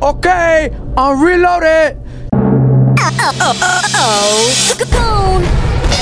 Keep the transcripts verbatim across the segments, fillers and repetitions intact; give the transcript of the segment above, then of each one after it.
Okay, I'm reloaded. Oh, oh, oh, oh, cocoon.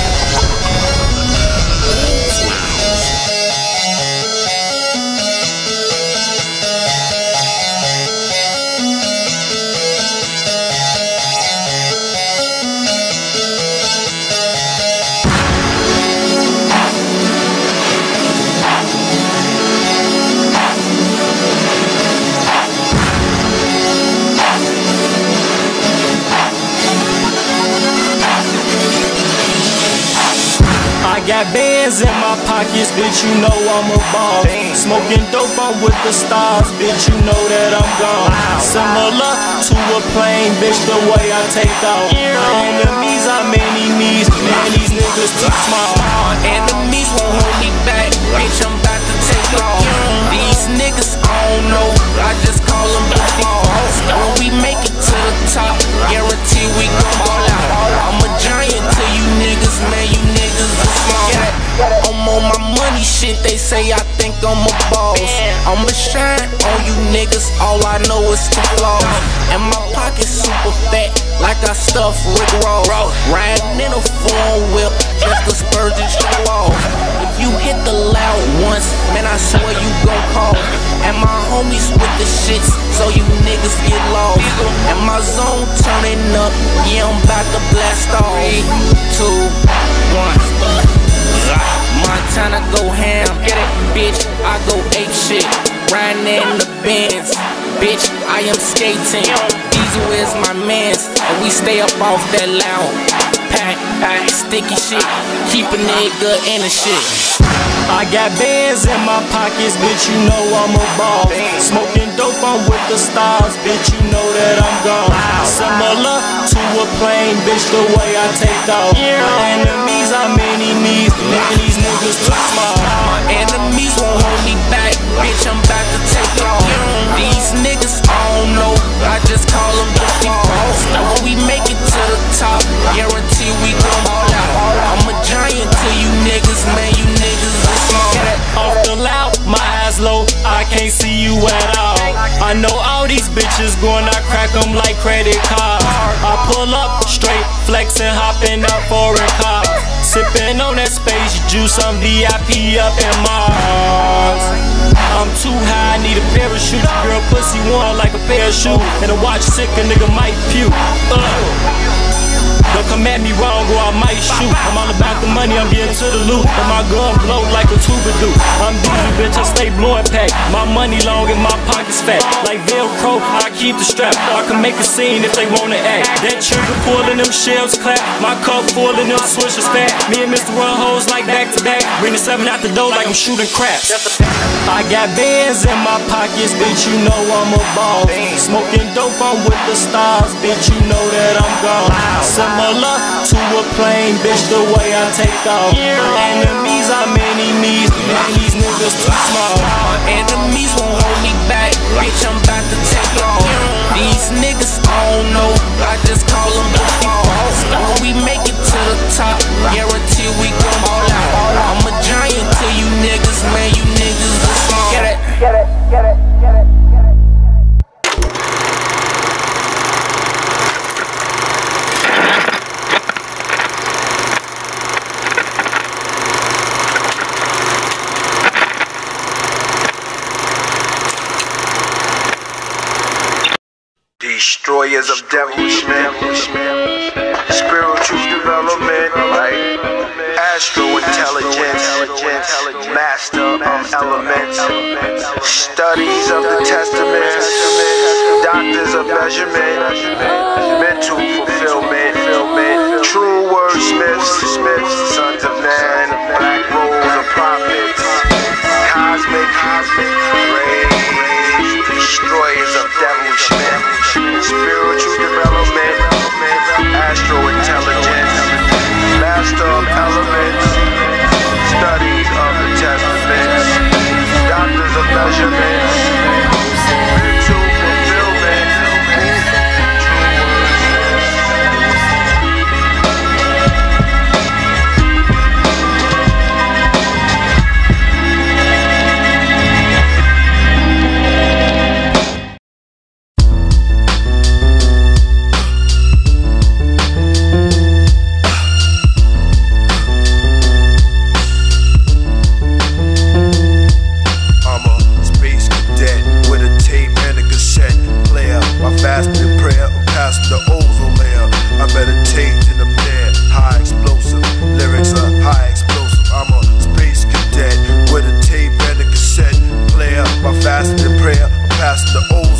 I got bands in my pockets, bitch, you know I'm a ball. Smoking dope, I'm with the stars, bitch, you know that I'm gone. Similar to a plane, bitch, the way I take off. My enemies are many knees, man, these niggas too small. Enemies won't hold me back, bitch, I'm about to take off. These niggas, I don't know, I just call them Buffy Balls. When we make it to the top, guarantee we gon' ball out. I'm a giant to you niggas, man, you niggas are small. I'm on my money shit, they say I think I'm a boss. I'ma shine on you niggas, all I know is to floss. And my pocket's super fat, like I stuff Rick Ross. Riding in a foreign whip, just to spurge and show off. If you hit the loud once, man, I swear you gon' call. And my homies with the shits, so you niggas get lost. And my zone turning up, yeah, I'm about to blast off. Three, two, one. Montana go ham, get it, bitch, I go ape shit. Riding in the Benz, bitch, I am skating. Diesel is my mans, and we stay up off that loud. Pack, pack, sticky shit, keep a nigga in the shit. I got bands in my pockets, bitch, you know I'm a ball. Smoking dope, I'm with the stars, bitch, you know that I'm gone. Similar to a plane, bitch, the way I take off. My enemies are many knees, man, these niggas too small. My enemies won't hold me back, bitch, I'm about to take off. These niggas, I don't know, I just call them Buffy Balls. When we make it to the top, guarantee we gon' ball out. I'm a giant to you niggas, man, you niggas are small. Off the loud, my eyes low, I can't see you at all. I know all these bitches going, I crack them like credit cards. I pull up straight, flexing, hopping up foreign cars. Sipping on that space juice, I'm V I P up in Mars. I'm too high, I need a parachute. Girl, pussy warm like a parachute. And a watch sick, a nigga might puke. uh. Don't come at me wrong or I might shoot. I'm all about the money, I'm getting to the loot. And my gun blow like a tuba do. I'm dizzy, bitch, I stay blowing pack. My money long and my pockets fat. Like Velcro, I keep the strap. I can make a scene if they wanna act. That trigger pulling them shells clap. My cup full and them swishers fat. Me and Mister Run hoes like back to back. Bring the seven out the door like I'm shooting craps. I got bands in my pockets, bitch, you know I'm a ball. Smoking dope, I'm with the stars, bitch, you know that I'm gone. Similar to a plane, bitch, the way I take off. My enemies are many knees, man, these niggas too small. My enemies won't hold me back, bitch, I'm about to take off. These niggas, I don't know, I just call them Buffy Balls. When we make it to the top, guarantee we gon' ball out. I'm a giant to you niggas, man, you niggas are small. Get it, get it, get it, get it. Destroyers of devilishment, spiritual development, like astro intelligence, master of elements, studies of the testaments, doctors of measurement, mental fulfillment, true wordsmiths, sons of man, black rolls of prophets, cosmic rays, destroyers of devilishment. Spiritual development, astro intelligence, master of elements, studies of the testaments, doctors of measurements, mental fulfillment,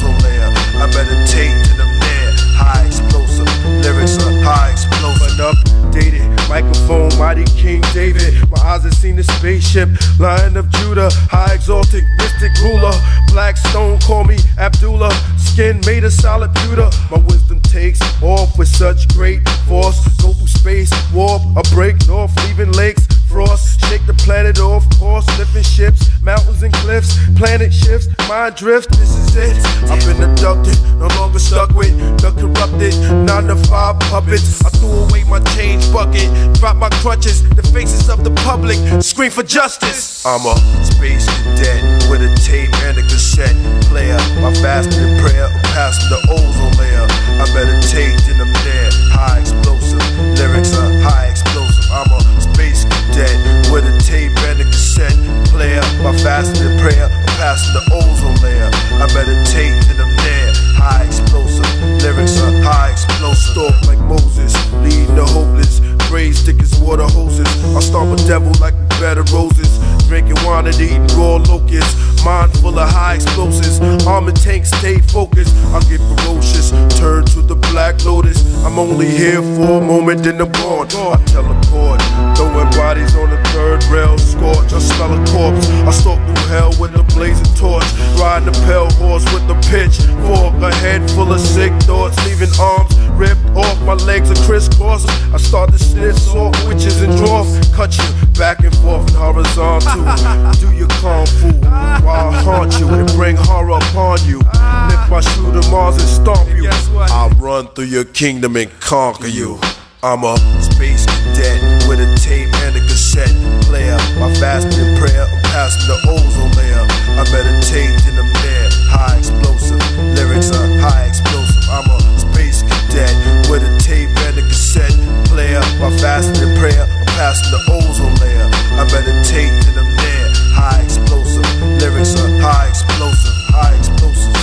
ozone layer. I meditate in them there. High explosive lyrics are high explosive. Updated microphone, mighty King David. My eyes have seen the spaceship, Lion of Judah, high exalted mystic ruler. Black stone, call me Abdullah. Skin made of solid pewter. My wisdom takes off with such great force. Go through space, warp, or break north, leaving lakes. Frost, shake the planet off course, lifting ships, mountains and cliffs, planet shifts, mind drift, this is it. I've been abducted, no longer stuck with the corrupted, nine to five puppets. I threw away my change bucket, dropped my crutches, the faces of the public, scream for justice. I'm a space cadet with a tape and a cassette player. My fasting prayer, I'm passing the ozone layer. I meditate in them there, high explosive, lyrics are high explosive. I'm a space cadet with a tape and a cassette player. My fasting and prayer, I'm passing the ozone layer. I meditate in them there, high explosive, lyrics are high explosive. Stalk like Moses, leading the hopeless, praise thick as water hoses. I stomp a devil like a bed of roses, drinking wine and eating raw locusts. Mind full of high explosives, armored tanks stay focused. I get ferocious, turn to the black lotus. I'm only here for a moment, then I'm gone. I teleport, throwing bodies on the third rail, scorch. I smell a corpse, I stalk through hell with a blazing torch. Riding a pale horse with a pitch fork, a head full of sick thoughts, leaving arms ripped off, my legs are crisscross. I start to snitch, salt witches and dwarf, cut you back and forth and horizontal. Do your kung fu while I haunt you and bring horror upon you. Lift my shoe to Mars and stomp you. I'll run through your kingdom and conquer you. I'm a space cadet with a tape and a cassette player. My fasting and prayer, I'm passing the ozone layer. I meditate in them there, high explosive, lyrics are high explosive. I'm a space cadet with a tape and a cassette player. My fasting and prayer, I'm passing the ozone layer. I meditate in them there, high explosive, lyrics are high explosive, high explosives.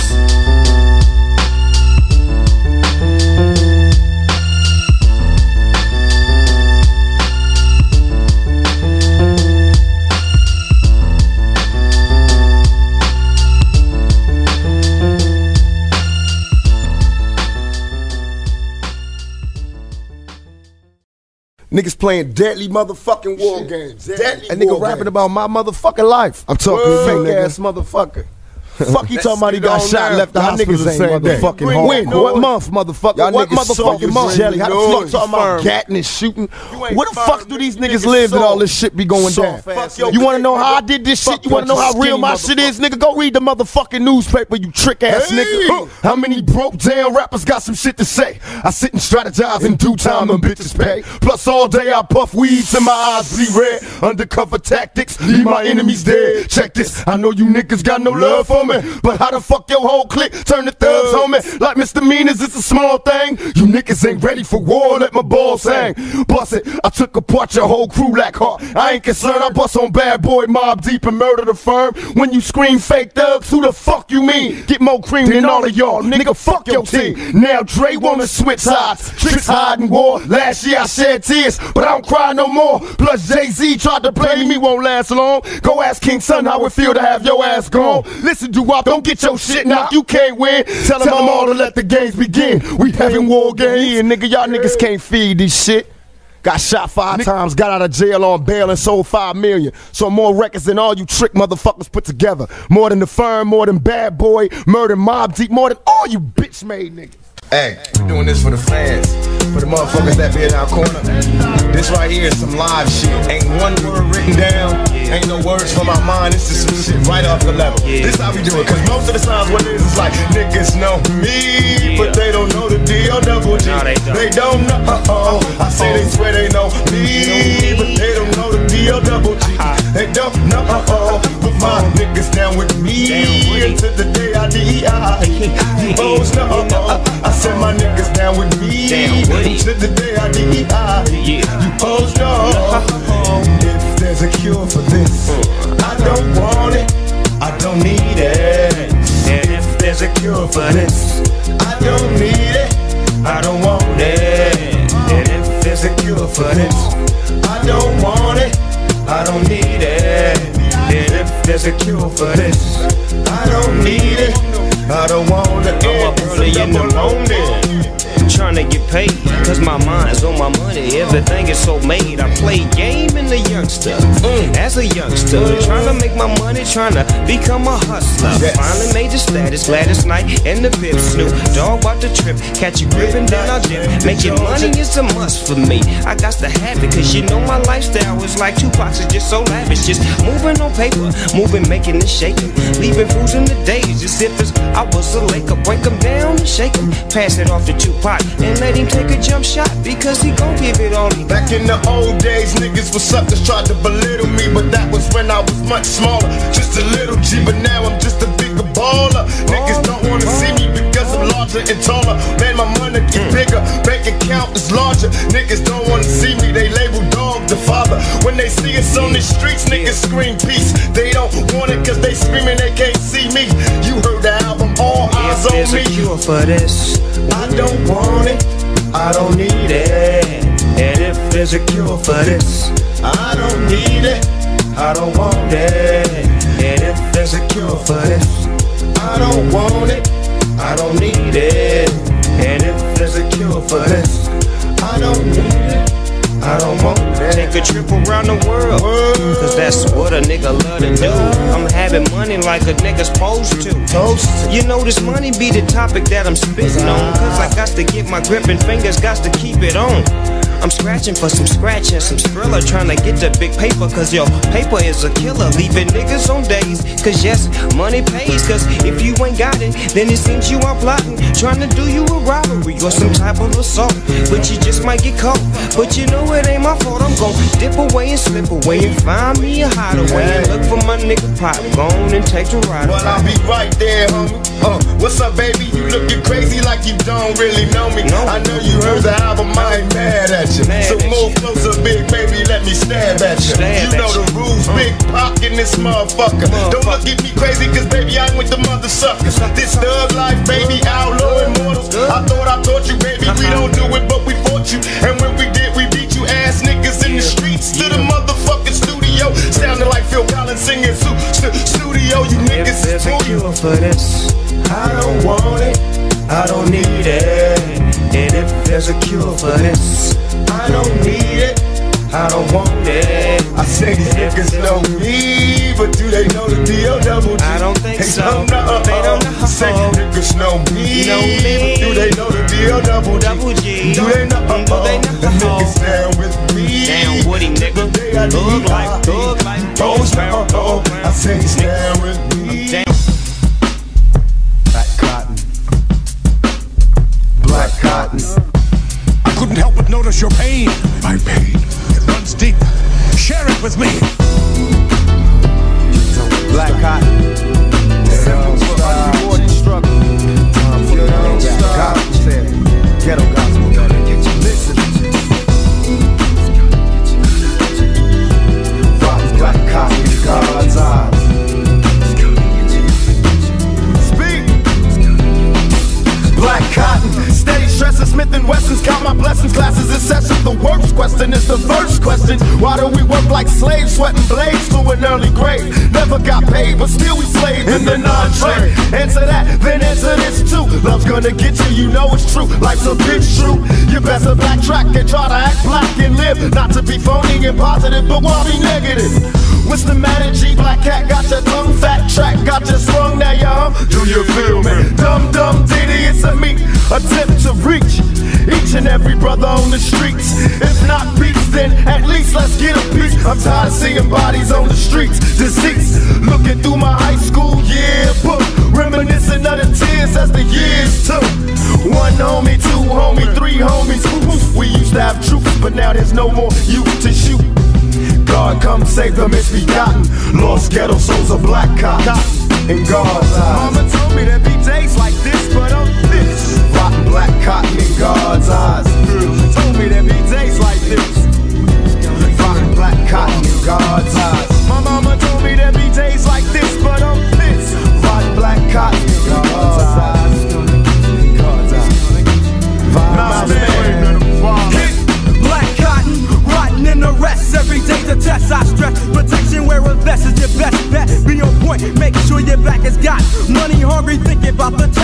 Niggas playing deadly motherfucking war games. Deadly That nigga war rapping games. about my motherfucking life. I'm talking Word. fake ass motherfucker. Fuck, he talking about he get got on shot, there. left the Y'all hospital niggas the same ain't that. motherfucking Bring home. when? What month, motherfucker? Y'all What niggas so motherfucking month? Jelly, How the no, fuck talking about firm. gatting and shooting? ain't Where the firm, fuck do these nigga. niggas Niggas live that soft. all this shit be going down? Soft ass your You wanna dick, know how I nigga. did this Fuck shit? You wanna know how bunch of real my skinny shit is, nigga? Go read the motherfucking newspaper, you trick ass Hey. nigga. How many broke down rappers got some shit to say? I sit and strategize in due time, them bitches pay. Plus all day I puff weed till my eyes bleed red. Undercover tactics, leave my enemies dead. Check this, I know you niggas got no love for me, but how the fuck your whole clique turn the thugs on me? Like misdemeanors, it's a small thing. You niggas ain't ready for war, let my balls hang. Bust it, I took apart your whole crew like heart. I ain't concerned, I bust on bad boy, mob deep and murder the firm. When you scream fake thugs, who the fuck you mean? Get more cream than all of y'all, nigga, fuck your team. Now Dre wanna switch sides, tricks hide in war. Last year I shed tears, but I don't cry no more. Plus Jay-Z tried to play me, won't last long. Go ask King Son how it feel to have your ass gone. Listen, do-wop, don't get your shit knocked, you can't win. Tell them I'm all to let the games begin. We having war games. Yeah, nigga, y'all niggas can't feed this shit. Got shot five times, got out of jail on bail and sold five million. So more records than all you trick motherfuckers put together. More than the firm, more than Bad Boy, Murder, Mob Deep, more than all you bitch made niggas. Hey, we doing this for the fans, for the motherfuckers that be in our corner. This right here is some live shit. Ain't one word written down, ain't no words from my mind. This is some shit right off the level. This how we do it, cause most of the times what it is is like niggas know me, but they don't know the D O double G. They don't know. Uh-oh. I say they swear they know me, but they don't know the D O double G. They don't know. Uh-oh. But my niggas down with me until the day I die. You both know. Uh-oh. I said my niggas down with me until the day I die. You both know. If there's a cure for this, I don't want it, I don't need it. And if there's a cure for this, I don't need it, I don't want it. And if there's a cure for this, I don't want it, I don't need it. And if there's a cure for this, I don't need it, I I don't wanna end. I'm up early in the morning, trying to get paid, cause my mind's on my money. Everything is so made. I play game in the youngster, mm. as a youngster, trying to make my money, trying to become a hustler. Yes. Finally made the status, Gladys Knight and the Pip. Snoop Dogg about the trip, catch a grip and then I'll dip. Making money is a must for me. I got to have it, cause you know my lifestyle is like Tupac's, it's just so lavish. Just moving on paper, moving, making it shaking, leaving fools in the days as if it's I was a Laker. Break them down and shake them, pass it off to Tupac and let him take a jump shot, because he gon' give it all he got. Back in the old days, niggas was suckers, tried to belittle me, but that was when I was much smaller, just a little G. But now I'm just a bigger baller. Niggas don't wanna see me because I'm larger and taller. Man, my money get bigger, bank account is larger. Niggas don't wanna see me, they label Dog the father. When they see us on the streets, niggas scream peace. They don't want it cause they screaming they can't see me. You heard the album, All Eyes on Me. If there's a cure for this, I don't want it, I don't need it. And if there's a cure for this, I don't need it, I don't want it. And if there's a cure for this, I don't want it, I don't need it. And if there's a cure for this, I don't need it, I don't want it. Take a trip around the world, cause that's what a nigga love to do. I'm having money like a nigga's supposed to. You know this money be the topic that I'm spitting on, cause I got to get my grip and fingers got to keep it on. I'm scratching for some scratch and some Skrilla, trying to get the big paper, cause yo, paper is a killer, leaving niggas on days. Cause yes, money pays, cause if you ain't got it, then it seems you are plotting, trying to do you a robbery or some type of assault. But you just might get caught, but you know it ain't my fault. I'm gon' dip away and slip away and find me a hideaway and look for my nigga Pop, go on and take the ride. Well, I'll be right there, homie. Uh, what's up, baby? You looking crazy like you don't really know me. No. I know you heard the album, I ain't mad at you. Mad so at move you. closer, big baby, let me stab at you. Stab you know at the you. rules, uh. big Pac in this motherfucker. motherfucker. Don't look at me crazy, cause baby, I'm with the mother suckers. This thug life, baby, outlaw immortals. I thought I taught you, baby, we don't do it, but we fought you. And when we did, we beat you ass niggas in the streets to the motherfucking studio. Sounding like Phil Collins singing su stu studio, you niggas If there's a cure for this, I don't want it, I don't need it. and if there's a cure for this, I don't need it, I don't want it. I say these niggas know me, but do they know the deal double G? I don't think They so. don't know. They don't know. Say these niggas know me, Know me. but do they know the deal double G? Double G. Do they know? Do they know? The niggas down with me. Damn Woody nigga, They I thug need like, my thug like, Oh, Rose no, Brown, oh, Rose Brown. I say he's down with me. Damn. Black cotton. Black cotton. I couldn't help but notice your pain. My pain, it runs deep. Share it with me. Black cotton. Simple style. More than struggle. You don't stop. Ghetto gospel. Listen. Rock black cotton in God's eyes. Speak. Black cotton. Steady stressing, Smith and Wessons. Count my blessings. Classes in session. The worst question is the first question. Why do we work like slaves, sweating blades to an early grave? Never got paid, but still we slaves in the non-trade. Answer that, then answer this too. Love's gonna get you, you know it's true. Life's a bitch true. You better backtrack and try to act black and live. Not to be phony and positive, but won't be negative. What's the matter, G? Black cat got your tongue fat, track got you sprung, now you hum. Do you feel me? Dumb, dumb, idiots of me attempt to reach each and every brother on the streets. If not peace, then at least let's get a piece. I'm tired of seeing bodies on the streets, deceased. Looking through my high school yearbook, reminiscing of the tears as the years took. One homie, two homie, three homies. We used to have troops, but now there's no more youth to shoot. God come save the misbegotten. Lost ghetto souls of black cotton in God's eyes. Mama told me there'd be days like this, but I'm this. Rotten black cotton in God's eyes. Told me there'd be days like this. Rotten black cotton in God's eyes. My mama told me there'd be days like this, but I'm this. Rotten black cotton in God's eyes. God's eyes. Black cotton, rotten in the rest. Every day the test I stress. Protection where a vest is your best bet. Be on point, make sure your back is got. Money hungry, thinking about the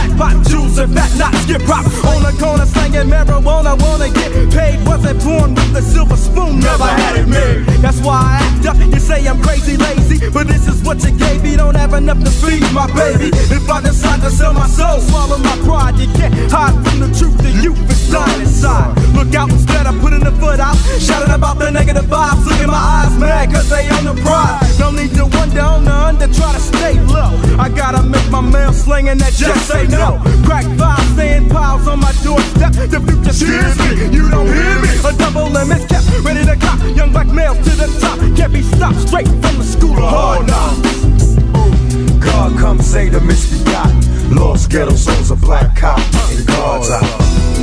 bottles and fat knots get propped on the corner slanging marijuana. Wanna get paid, wasn't born with a silver spoon, never had it made. That's why I act up. You say I'm crazy, lazy, but this is what you gave me. Don't have enough to feed my baby. If I decide to sell my soul, swallow my pride. You can't hide from the truth. The youth is dying inside. Look out instead of putting the foot out, shouting about the negative vibes. Look in my eyes, mad cause they on the pride. No need to wonder on the under, try to stay low. I gotta make my mail slinging that just say no. Crack five, staying piles on my doorstep. The future scares me, you don't hear me. A double limit's kept, ready to cop. Young black male to the top, can't be stopped. Straight from the school of hard knocks. God come say the misbegotten, lost ghetto souls of black cop in God's eye.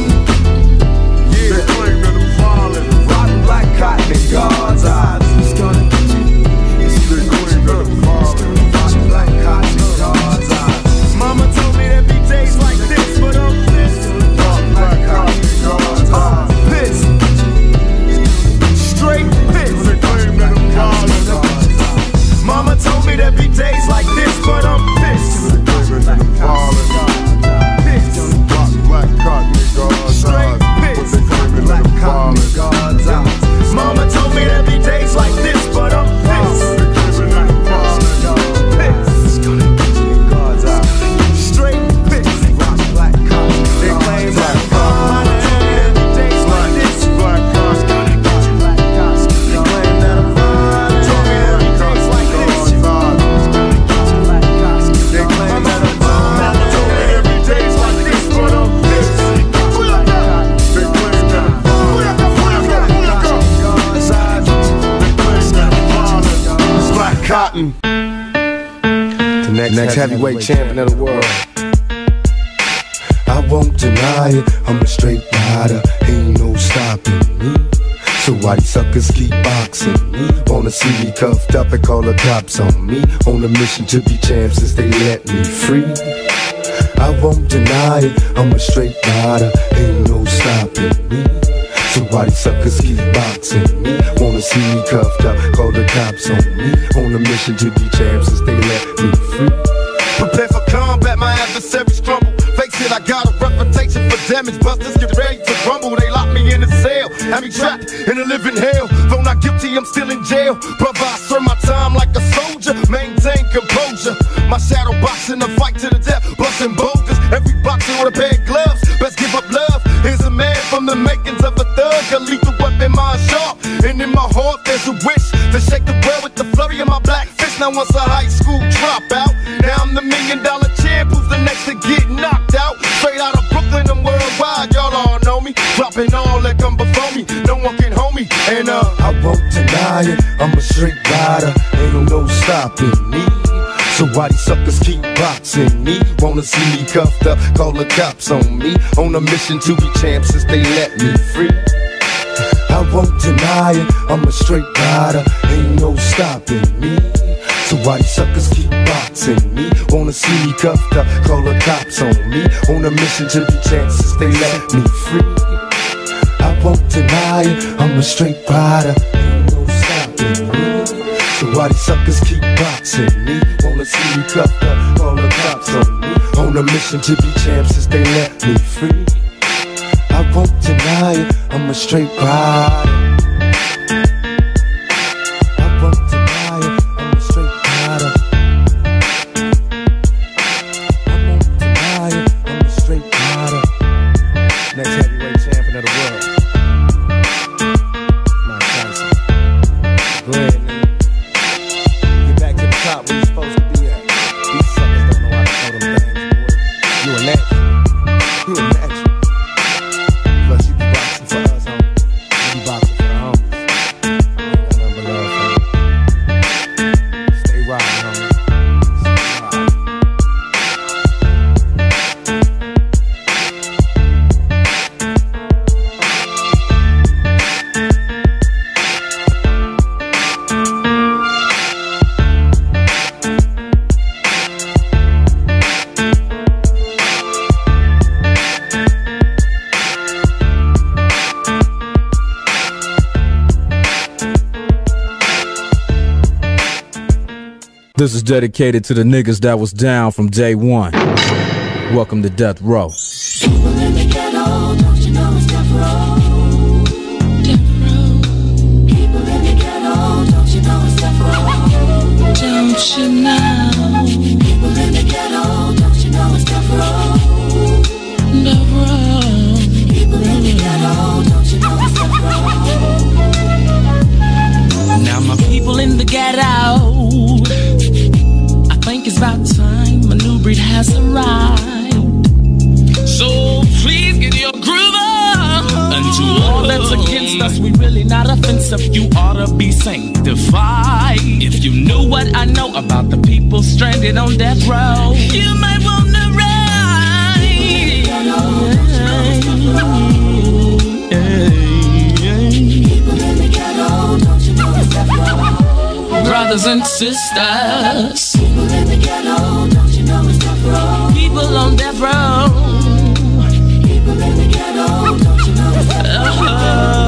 They claim that I'm violent. Rotten black cotton in God's eyes. It's gonna get you. They claim that I'm violent. Rotten black cotton in God's eyes. Mama told me there'd be days like this, but I'm pissed. Rotten black cotton in God's eyes. Pissed. Straight pissed. They claim that I'm violent. Mama told me there'd be days like this, but I'm pissed. They claim that I'm violent. Pissed. Rotten black cotton in God's eyes. But they claim that I'm violent. God's eyes. Mama told me there'd be days like this, but I'm pissed. They claim that I'm violent. Pissed. God's eyes. Straight pissed. Rotten black cotton. They claim that I'm violent. Days like this. Black cotton. Black cotton. They claim that I'm violent. Told me there'd be days like this. Black cotton. They claim that I'm violent. Told me there'd be days like this, but I'm pissed. They claim that I'm violent. God's eyes. It's black cotton. The next, next heavyweight champion of the world. I won't deny it, I'm a straight rider, ain't no stopping me. So why these suckers keep boxing me? Wanna see me cuffed up and call the cops on me? On a mission to be champ since they let me free. I won't deny it, I'm a straight rider, ain't no stopping me. So why these suckers keep boxing me? Wanna see me cuffed up, call the cops on me? On a mission to be champ since they let me free. Prepare for combat, my adversaries crumble. Face it, I got a reputation for damage. Busters get ready to rumble. They lock me in a cell, have me trapped in a living hell. Though not guilty, I'm still in jail. Brother, I serve my time like a soldier. Maintain composure. My shadow boxing a fight to the death, busting boulders. Every boxer with a pair of gloves. Best give up love. Here's a man from the makings of a thug. A lethal weapon, mind sharp. And in my heart, there's a wish to shake the world with the flurry of my black fist. Now once a high school dropout, now I'm the million dollar champ who's the next to get knocked out. Straight out of Brooklyn, I'm worldwide, y'all all know me. Dropping all that come before me, no one can hold me. And uh, I won't deny it, I'm a straight rider, ain't no stopping me. So why these suckers keep boxing me? Wanna see me cuffed up, call the cops on me? On a mission to be champ since they let me free. I won't deny it, I'm a straight rider, ain't no stopping me. So why these suckers keep boxing me? Wanna see me cuffed up, call the cops on me? On a mission to be champ since they let me free. I won't deny it, I'm a straight rider, ain't no stopping me. So why these suckers keep boxing me? Wanna see me cuffed up, call the cops on me? On a mission to be champ since they let me free. I won't deny it, I'm a straight rider. I won't deny it, I'm a straight rider. I won't deny it, I'm a straight rider. Next heavyweight champion of the world. Mike Tyson. Go ahead, nigga. Get back to the top where you supposed to be at. These suckers don't know how to throw them things, boy. You a natural. You a natural. Plus you be boxing for us, homie. You be boxing for the homies. I ain't got nothing but love for you. Stay riding, homie. Stay riding. This is dedicated to the niggas that was down from day one. Welcome to Death Row. People in the ghetto, don't you know it's Death Row? Death Row. People in the ghetto, don't you know it's Death Row? Don't you know? People in the ghetto, don't you know it's Death Row? Death Row. People in the ghetto, don't you know it's Death Row? Now my people in the ghetto, I think it's about time a new breed has arrived. So please get your groove on. And to all that's against us, we really not offensive. You ought to be sanctified. If you knew what I know about the people stranded on death row, you might want to ride. Brothers and sisters, people in the ghetto, don't you know it's Death Row? People on death row. People in the ghetto, don't you know it's Death Row?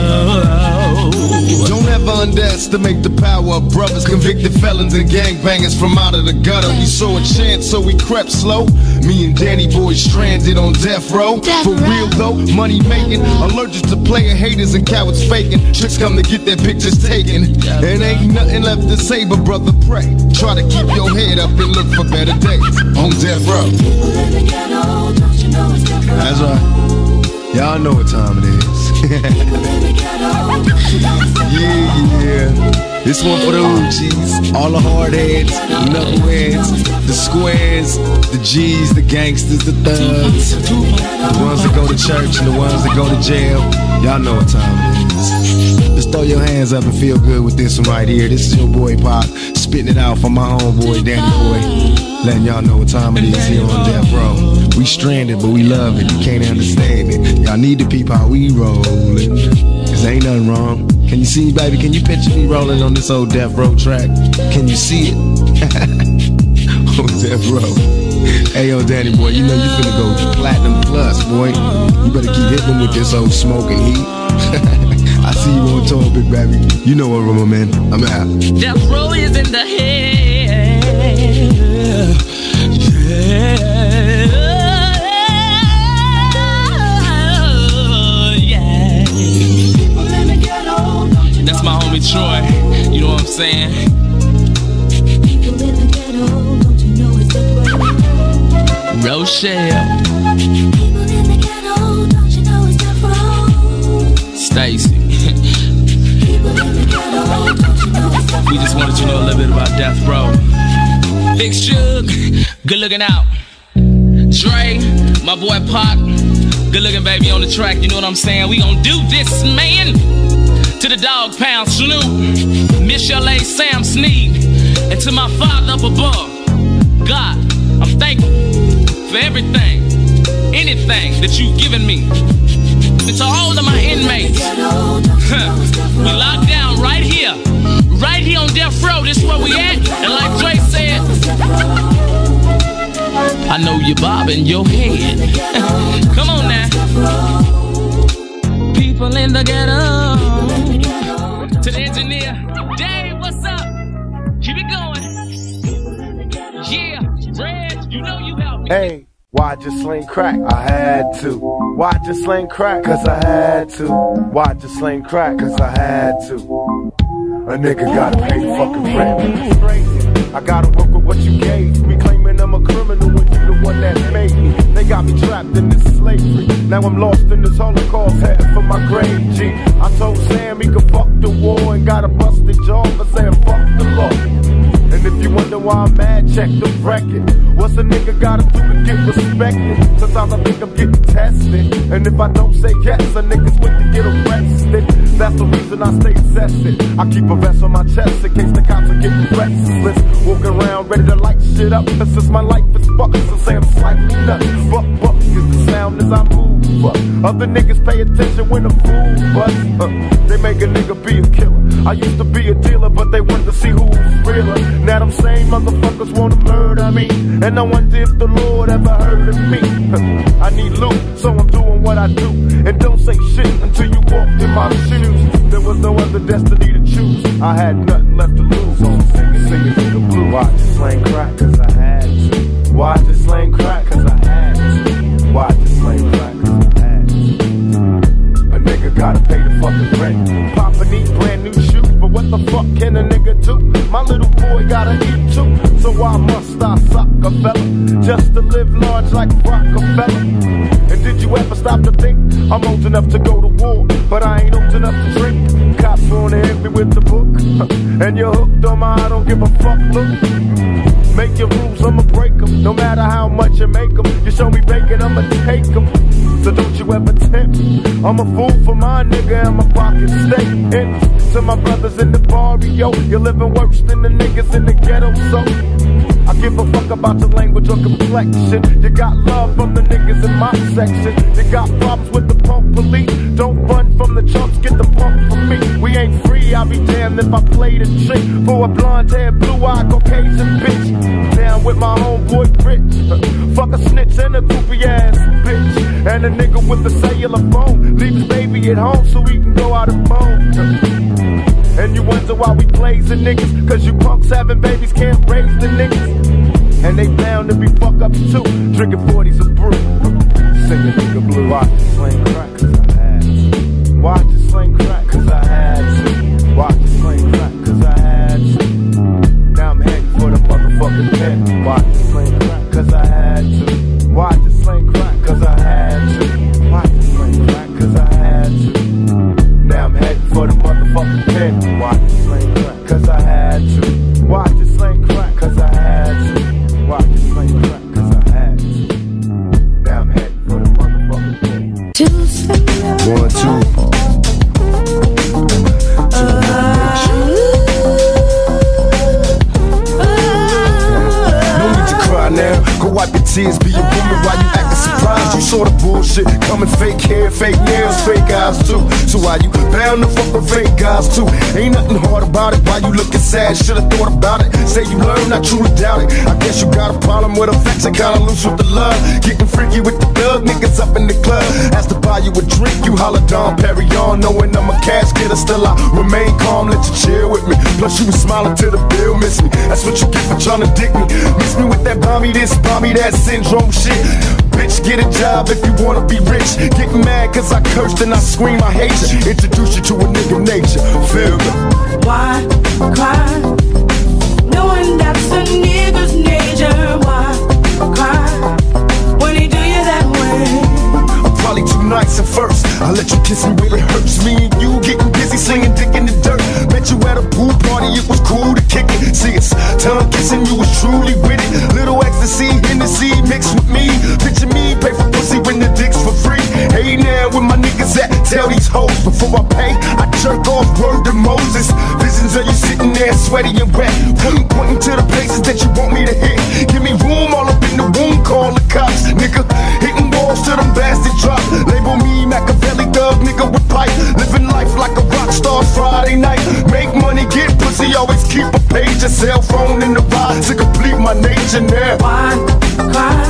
Don't ever underestimate the power of brothers, convicted felons and gangbangers from out of the gutter. We saw a chance, so we crept slow. Me and Danny Boy stranded on death row. Death For row. real though, money making, allergic to player haters and cowards faking. Tricks come to get their pictures taken, and ain't nothing left to say but brother pray. Try to keep your head up and look for better days on death row. People in the ghetto, don't you know it's Death Row? That's right. Y'all know what time it is. Yeah, yeah. This one for the Uchi's, all the hard heads, knuckleheads, the squares, the G's, the gangsters, the thugs, the ones that go to church and the ones that go to jail. Y'all know what time it is. Just throw your hands up and feel good with this one right here. This is your boy Pop, spitting it out for my homeboy Danny Boy, letting y'all know what time it is here on Death Row. We stranded, but we love it. You can't understand it. Y'all need to peep how we rollin', cause ain't nothing wrong. Can you see, baby? Can you picture me rolling on this old Death Row track? Can you see it? On Death Row. Hey, yo, Danny Boy, you know you finna go platinum plus, boy. You better keep hitting them with this old smoking heat. I see you on tour, big baby. You know what, Roma, man. I'm out. Death row is in the head. Yeah. Yeah. That's my homie Troy. You know what I'm saying? People in the ghetto, don't you know it's Death Row? Rochelle. People in the ghetto, don't you know it's Death Row? Stacy. People in the ghetto, don't you know it's Death Row? We just wanted you to know a little bit about Death Row. Big Suge, good looking out. Dre, my boy Pac, good looking baby on the track. You know what I'm saying? We gon' do this, man. To the Dog Pound, Snoop, Miss Chalet, Sam Sneed, and to my father up above, God, I'm thankful for everything, anything that you've given me. And to all of my inmates, huh, we locked down right here, right here on Death Row. This is where we at, and like Dre said, I know you're bobbing your head. Come on now. People in the ghetto. To the engineer, Dave, what's up? Keep it going. Yeah, Red, you know you helped me. Hey, why just sling crack? I had to. Why just sling crack? Cause I had to. Why just sling crack? Cause I had to. A nigga gotta pay fucking rent. I gotta work with what you gave me. Claiming I'm a criminal when you the one that made me. They got me trapped in this slavery. Now I'm lost in this Holocaust, heading for my grave, G. I told Sam he could fuck the war and got a busted jaw for saying fuck the law. And if you wonder why I'm mad, check the record. What's a nigga gotta do to get respected? Sometimes I think I'm getting tested. And if I don't say yes, a nigga's with to get arrested. That's the reason I stay zested. I keep a vest on my chest in case the cops are getting restless. Walking around ready to light shit up. And since my life is fucked, so say I'm slightly nuts. Fuck, fuck, cause the sound as I move up. Other niggas pay attention when a fool bust. Uh, they make a nigga be a killer. I used to be a dealer, but they wanted to see who was realer. Now them same motherfuckers wanna murder me. And I wonder if the Lord ever heard of me. I need loot, so I'm doing what I do. And don't say shit until you walked in my shoes. There was no other destiny to choose. I had nothing left to lose. So I'm singing, singing to the blue. Why just slang crack? Cause I had to. Why just slang crack? Cause I had to. Rockefeller, just to live large like Rockefeller. And did you ever stop to think I'm old enough to go to war, but I ain't old enough to drink? Cops wanna hit me with the book, and you're hooked on my I don't give a fuck look. Make your rules, I'ma break them. No matter how much you make them, you show me bacon, I'ma take them. So don't you ever tempt me. I'm a fool for my nigga and my pockets stay empty. To my brothers in the barrio, you're living worse than the niggas in the ghetto, so I give a fuck about your language or complexion. You got love from the niggas in my section. You got problems with the pump police. Don't run from the chumps, get the pump from me. We ain't free, I'll be damned if I play the trick for a blonde hair, blue eyed Caucasian bitch. Down with my homeboy Rich. Fuck a snitch and a groupie ass bitch. And a nigga with a cellular phone. Leave his baby at home so he can go out and moan. And you wonder why we blazing niggas, cause you punks having babies can't raise the niggas. And they bound to be fuck ups too, drinking forties of brew. Singing nigga blue. Watch it sling crack cause I had to. Watch it sling crack cause I had to. Watch it sling crack cause I had to. Now I'm heading for the motherfucking pen. Watch it sling crack cause I had to. Watch it sling crack cause I had to. Watch it sling crack cause I had to. Now I'm heading for the motherfucking pen. Watch it sling crack cause I had to. Watch it sling crack cause I had to. Watch it sling crack cause I had to. Now I'm heading for the motherfucking pen. One, two. No need to cry now. Go wipe your tears, be a woman while you acting surprised. You saw the bullshit coming, fake hair, fake nails, fake eyes too. So why you bound to fuck with fake guys too? Ain't nothing hard about it. Why you looking sad? Should've thought about it. Say you learned, I truly doubt it. I guess you got a problem with affection, kinda loose with the love. Getting freaky with the thug niggas up in the club. Asked to buy you a drink, you holler Dom Perignon. Knowing I'm a cash getter, still I remain calm. Let you chill with me. Plus you was smiling till the bill miss me. That's what you get for trying to dick me. Miss me with that bomby this, bomby that syndrome shit. Bitch, get a job if you wanna be rich. Get mad cause I cursed and I scream I hate you. Introduce you to a nigga nature, feel me? Why cry? Knowing that's a nigga's nature. Why cry when he do you that way? I'm probably too nice at first. I let you kiss me where it hurts. Me and you getting busy slinging dick in the dirt. Met you at a pool party, it was cool to kick it. See us tongue kissing, you was truly with it. Little ecstasy, Hennessy mixed with me. Picture me pay for pussy when the dick's for free. Hey now, where my niggas at? Tell these hoes before I pay, I jerk off word to Moses. Visions of you sitting there sweaty and wet, pointing to the places that you want me to hit. Give me room all up in the womb, call the cops, nigga. Hitting walls till them bastards drop. Label me Machiavelli thug, nigga with pipe. Living life like a rock star Friday night. Make money, get pussy, always keep a page. A cell phone in the ride to complete my nature now. Why cry?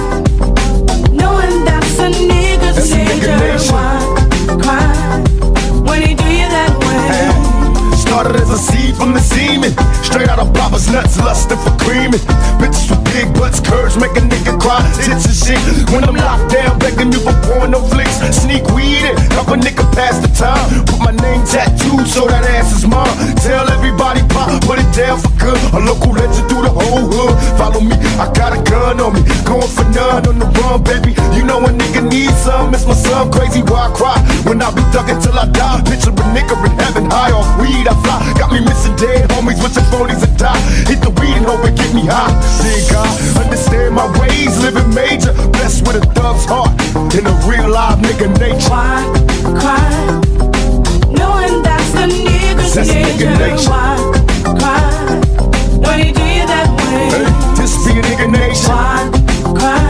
Knowing that's a nigga's That's a nigga nature. nature. Why cry when he do you that way? Hey, started as a seed from the semen. Straight out of Baba's nuts, lusting for creaming. Bitches with big butts, curves make a nigga cry. Tits and shit. When I'm locked down, begging you for porno flicks. Sneak weed in, help a nigga pass the time. Put my name tattooed so that ass is mine. Tell everybody pop, put it down for good. A local legend through the whole hood. Follow me, I got a gun on me. Going for none on the run, baby. You know a nigga needs some. It's my son, crazy why I cry. When I be thugging till I die. Picture a nigga in heaven, high off weed I fly. Got me missing dead homies with the phonies and die. Hit the weed and hope it get me high. Dear God, understand my ways, living major. Blessed with a thug's heart in a real live nigga nature. Why cry? Knowing that's the nigga's That's nature. nigga nature. Why cry when he do you that way? Hey, this be a nigga nature. Why cry?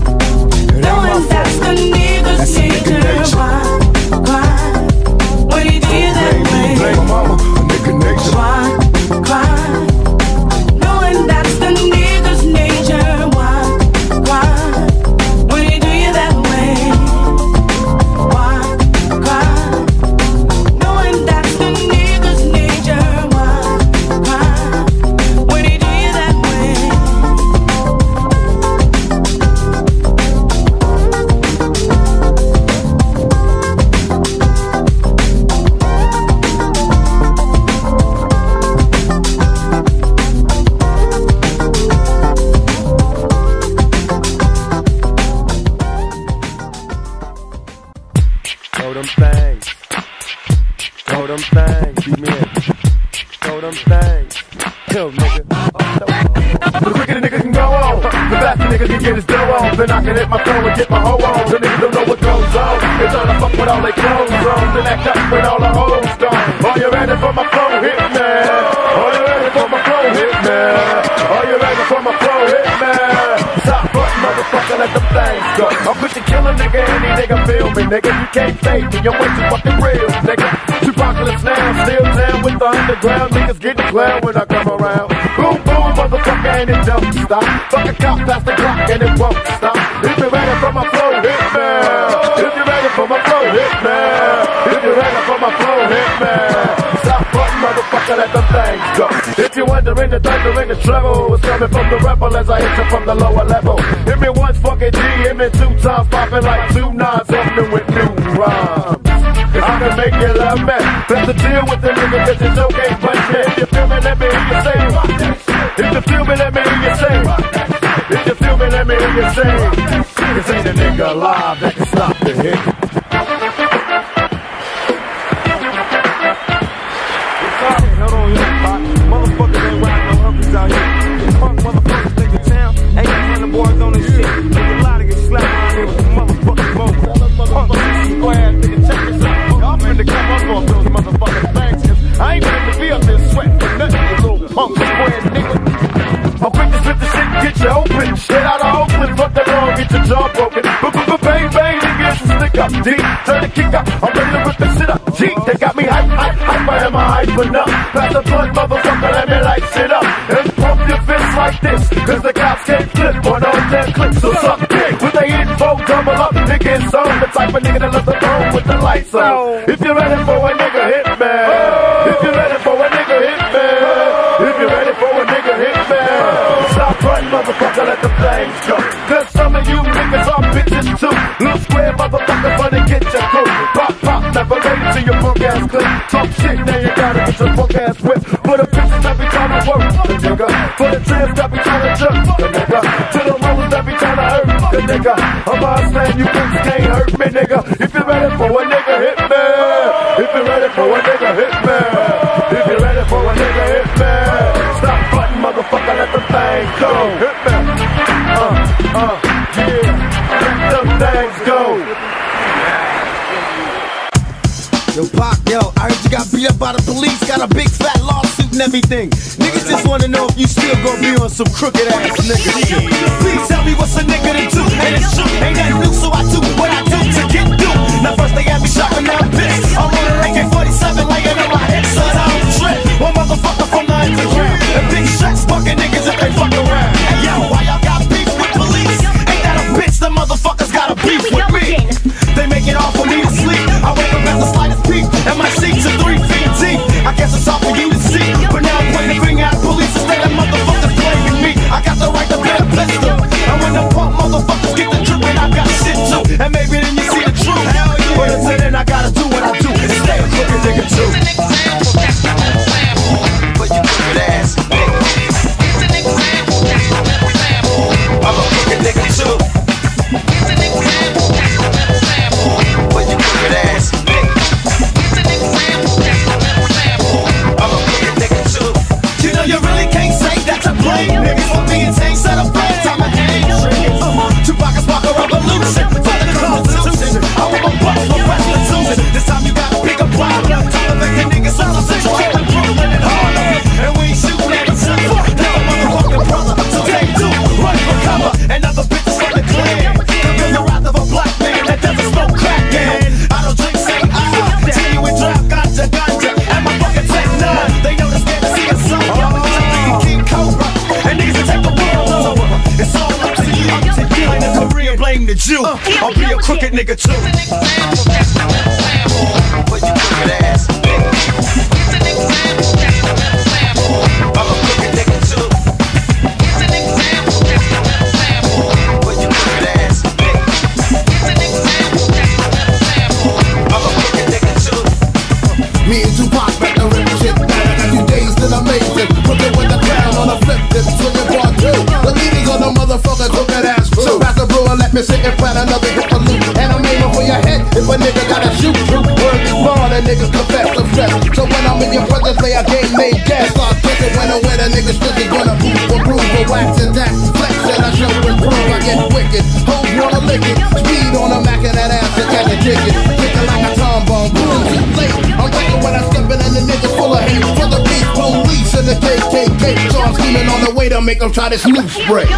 Knowing that's the nigga's That's nigga nature. nature. Why cry when he do you that Blame me, way? blame my mama, a nigga nature. Why cry? Knowing that's the nigga's nature. Why cry when he do you that way? Why cry? Knowing that's the nigga's nature. Why Throw them things. Throw them things. Beat me in. Throw them things. Yo, nigga. The quicker the nigga can go on, the faster nigga can get his dough on. Then I can hit my flow and get my hoe on. The niggas don't know what goes on. They tryna fuck with all they clothes on. Then act up with all the hoes gone. Are you ready for my flow? Hit me. Are you ready for my flow? Hit me. Are you ready for my flow? Hit me. Stop fucking motherfucker, let them things go. I'm quick to kill a nigga, any nigga feel me, nigga. You can't fake me, you're way too fucking real, nigga. Two apocalypse now, still down with the underground. Niggas getting clown when I come around. Boom, boom, motherfucker, and it don't stop. Fuck a cop past the clock and it won't stop. If you're ready for my flow, hit me. If you're ready for my flow, hit me. If you're ready for my flow, hit me. Stop fucking motherfucker, let them things go. If you're wondering the thunder and the treble, it's coming from the rebel as I hit you from the lower level. Hit me once, fucking G, hit me two times, popping like two nines, something with new rhymes. I can make you love me. Better deal with the nigga cause you don't ain't punch me. If you feel me, let me hear you say. If you feel me, let me hear you say. If you feel me, let me hear you say. Cause ain't a nigga alive that can stop the hit. Hold on, yo, motherfuckers ain't riding no humpies out here. Punk motherfuckers think the town ain't got the boys on this shit. There's a lot of get slapped around here with the motherfucking mobile. Punk go ahead, nigga, check this out. I'm finna come up off those motherfucking things, cause I ain't finna be up there sweating for nothing, you little punk square nigga. I'm quick to split the shit, get you open. Shit out of Oakland, fuck that wrong, get your jaw broken. Bang, bang, nigga, it's a stick up. D, turn the kick up, I'm ready to rip the shit up. G, they got me hype, hype, hype, I am a hype enough. Pass the blunt, motherfucker, let me light shit up. And pump your fist like this, cause the cops can't flip on all ten clicks. So suck dick, with they info, double up, nigga, it's on. The type of nigga that loves the phone with the lights on. If you're ready for a nigga, hit me. If you're ready for a nigga, hit me. If you're ready for a nigga, hit me. Stop running, motherfucker, let the flames go. Cause some of you niggas are bitches too. Little square motherfucker, wanna get your crew. Pop, pop, never made it to your punk ass clip. Talk shit, now you gotta get your punk ass whip. For the bitches that be trying to work, the nigga. For the trans that be trying to jerk, the nigga. To the rollers that be trying to hurt, the nigga. I'm a man, you bitches can't hurt me, nigga. If you're ready for a nigga, hit me. If you're ready for a nigga, hit me. If you're ready for a nigga, hit me. Stop button, motherfucker, let the thing go. Hit me. Uh, uh, yeah. Let them things go. Yo, Pac, yo, I heard you got beat up by the police, got a big fat lawsuit and everything. Niggas just wanna know if you still gonna be on some crooked ass niggas. Please tell me what's a nigga to do, and it's true, ain't nothing new, so I do what I do to get through. Now first they had me shot, and now I'm pissed. I'm on an A K forty-seven laying on my head, son, I don't trip. One motherfucker from the underground, and big shots fucking niggas if they fuck around. Hey yo, why y'all got beef with police? Ain't that a bitch, the motherfuckers got a beef with me. They make it all for me to sleep. I wake up at the slightest peak, and my sheets are three feet deep. I guess it's all for you to see, but now I'm pointing the finger at police and say that motherfuckers playing me. I got the right to bear a pistol, and when the punk motherfuckers get the drip, and I got shit too. And maybe then you see the truth. Hell yeah. But until then, I gotta do what I do and stay a crooked nigga too. But you crooked ass nigga. I'm a crooked nigga too. But you crooked ass nigga. I'm a crooked nigga too. You know you really can't say that to blame niggas for being tame, set up friends, I'm a hang trigger. Tupac is spark a revolution for the Constitution. I want my bucks for restitution. This time you gotta pick a problem. Time to make the niggas all the situation, Brooklyn and Harlem. And we ain't shooting at each other. Never motherfucking brother. So take two, run for cover. And other bitches from the clan. Feel the wrath of a black man that doesn't smoke crack, man. I don't drink, say I. Tell you we drive ganja, ganja. And my fucking take nine. They know they're scared to see us so. King Cobra. And niggas will take the world over. It's all up to you. Blame the Korean, blame the Jew. I'll be a crooked nigga too. But you crooked ass nigga. I'm a crooked nigga too. But you crooked ass nigga. I'm a crooked nigga too. Me and Tupac back to rip shit. A few days till amazing. Crooked with the crown on a flip dip. Swinging part two. The leading on the motherfucker crooked ass crew. So pass the brewer, let me sit and plan another hit for loot. And I'm aiming for your head if a nigga gotta shoot. wicked. Speed on a Mac and that ass and catch a ticket. Kicking like a trombone, boom, too late. I'm waiting when I step in and the niggas full of hate. For the beef, police and the K K K. So I'm scheming on the way to make them try this new spray.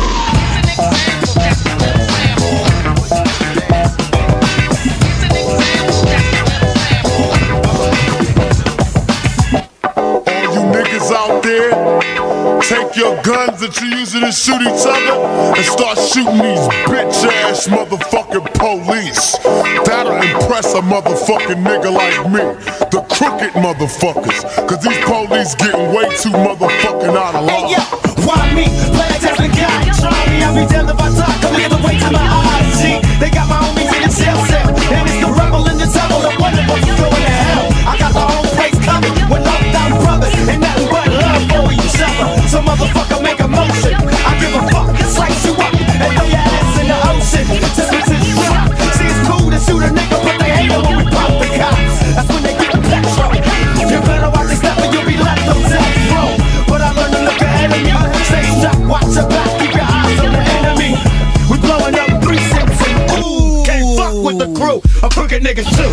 Out there, take your guns that you're using to shoot each other and start shooting these bitch ass motherfucking police. That'll impress a motherfucking nigga like me, the crooked motherfuckers, cause these police getting way too motherfucking out of line. Hey yo, why me? Play a test and God, try me, I'll be damned if I talk. Come here, the way to my eyes, G. They got my homies in the jail cell, and it's the rebel in the tunnel, the one that wants to go into hell. I got the whole place covered with knocked down brothers and nothing but love for each other. So motherfucker make a motion. I give a fuck, slice you up and throw your ass in the ocean. Just because it's drop. See, it's cool to shoot a nigga, but they hate it when we pop the cops. That's when they get the petrol. You better watch your step or you'll be left on death row. But I learned to look ahead of me. Stay strapped, watch your back, keep your eyes on the enemy. We blowing up precincts and ooh, can't fuck with the crew of crooked niggas too.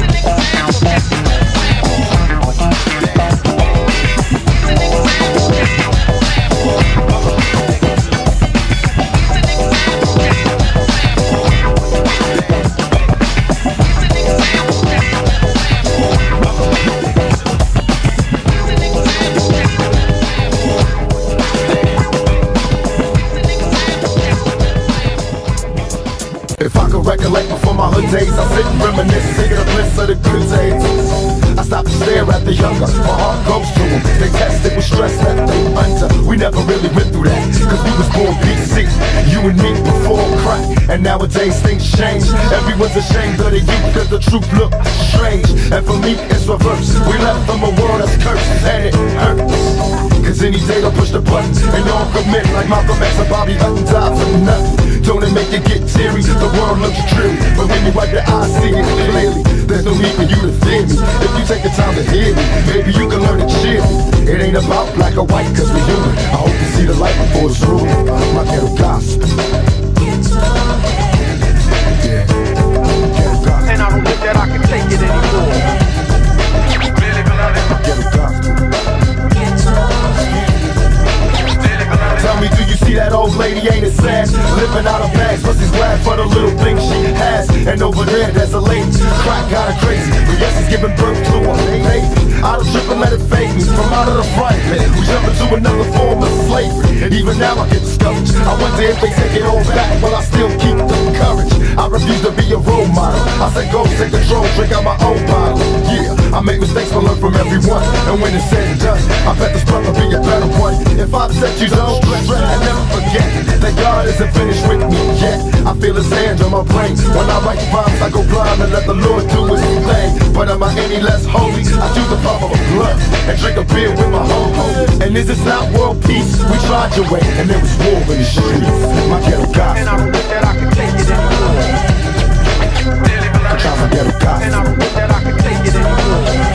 If I could recollect before my hood days, I sit and reminisce, thinking of bliss of the good days. I stop to stare at the younger, my heart goes to them. They tested with stress that they under. We never really went through that, cause we was born B C, you and me before crack. And nowadays things change, everyone's ashamed of the youth cause the truth look strange. And for me it's reverse, we left from a world that's cursed, and it hurts. Cause any day they'll push the button and all commit like Malcolm X and Bobby Hutton died for nothing. Don't it make you get teary? The world looks dreary, but when you wipe your eyes, see it clearly. There's no need for you to fear me. If you take the time to hear me, maybe you can learn to cheer me. It ain't about black or white, cause we're human. I hope you see the light before it's ruined. My ghetto gospel. Yeah. Ghetto gospel. And I don't think that I can take it anymore. Really, beloved. Ghetto gospel. Tell me, do you see that old lady, ain't it sad? Living out of bags, but she's glad for the little things she has. And over there, there's a lady, crack kinda crazy, but yes, she's giving birth to a baby. I don't trip and let it fade me from out of the frying pan. We jump into another form of slavery, and even now I get discouraged. I wonder if they take it all back, will I still keep the courage? I refuse to be a role model. I say go take control, drink out my own bottle. Yeah, I make mistakes, but learn from everyone. And when it's said and done, I bet this brother be a better one. If I upset you, don't stress, and never forget that God isn't finished with me yet. I feel his hand on my brain. When I write rhymes, I go blind and let the Lord do his thing. But am I any less holy? I choose the pop of a blunt and drink a beer with my homies. And is this not world peace? We tried your way, and there was war in the streets. My ghetto gospel. And I don't think that I can take it anymore. I try my ghetto gospel. And I don't think that I can take it anymore.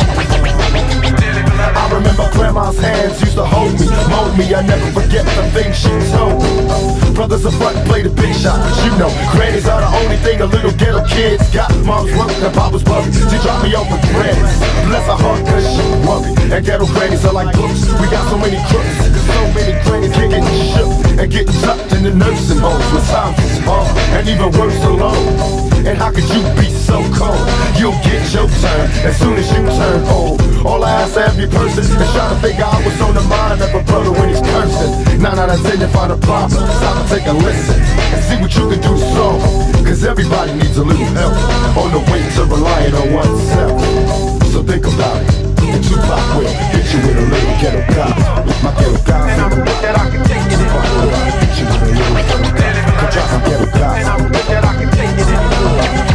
I remember grandma's hands used to hold me, mold me. I never forget the things she told me. Brothers up front play the big shot, but you know, grannies are the only thing a little ghetto kids got. Mom's work and pop was worried. She dropped me off with grannies. Bless her heart cause she worried. And ghetto grannies are like books. We got so many crooks, cause so many grannies get getting shook and getting tucked in the nursing homes when times is hard and even worse alone. And how could you be so cold? You'll get your turn as soon as you turn old. All I ask every person is trying to figure out what's on the mind of a brother when he's cursing. Nine out of ten, you find a problem. Stop and take a listen and see what you can do to solve. Cause everybody needs a little help on the way to relying on oneself. So think about it. And Tupac will hit you with a little ghetto gospel. My ghetto gospel. And I don't think that I can take it anymore. Hit you with a little ghetto gospel. Go drop some ghetto gospel. And I don't think that I can take it anymore.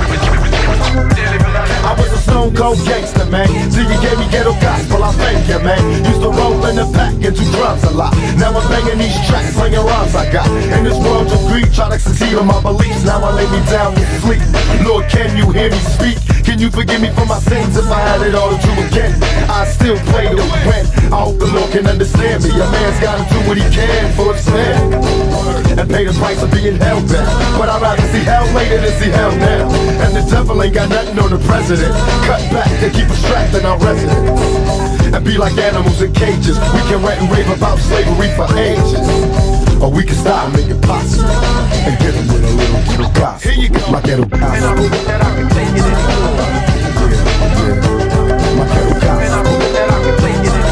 I was a stone cold gangster, man. Till you gave me ghetto gospel, I thank you, man. Used to roll in the back and do drums a lot. Now I'm banging these tracks, slinging rhymes I got. In this world of greed, try to succeed on my beliefs. Now I lay me down to sleep. Lord, can you hear me speak? Can you forgive me for my sins if I had it all to do again? I still play to win. I hope the Lord can understand me. A man's gotta do what he can for his man and pay the price of being held back. But I'd rather see hell later than see hell now. And the devil ain't got nothing on the president. Cut back to keep us trapped in our residence and be like animals in cages. We can rant and rave about slavery for ages, or we can stop and make it possible and get them with a little ghetto gospel. Here you go, my ghetto gospel. And I hope that I can take it in. Yeah, yeah, my ghetto gospel. And I hope that I can take it in.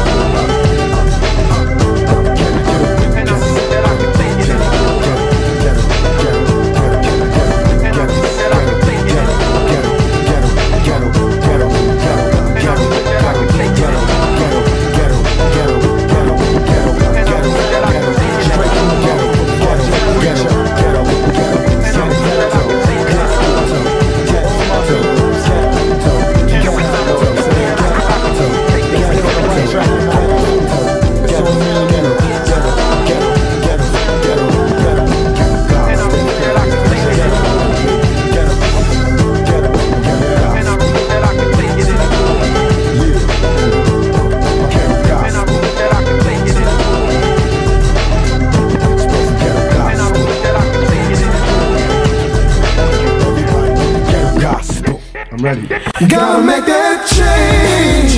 Ready. Gotta make that change.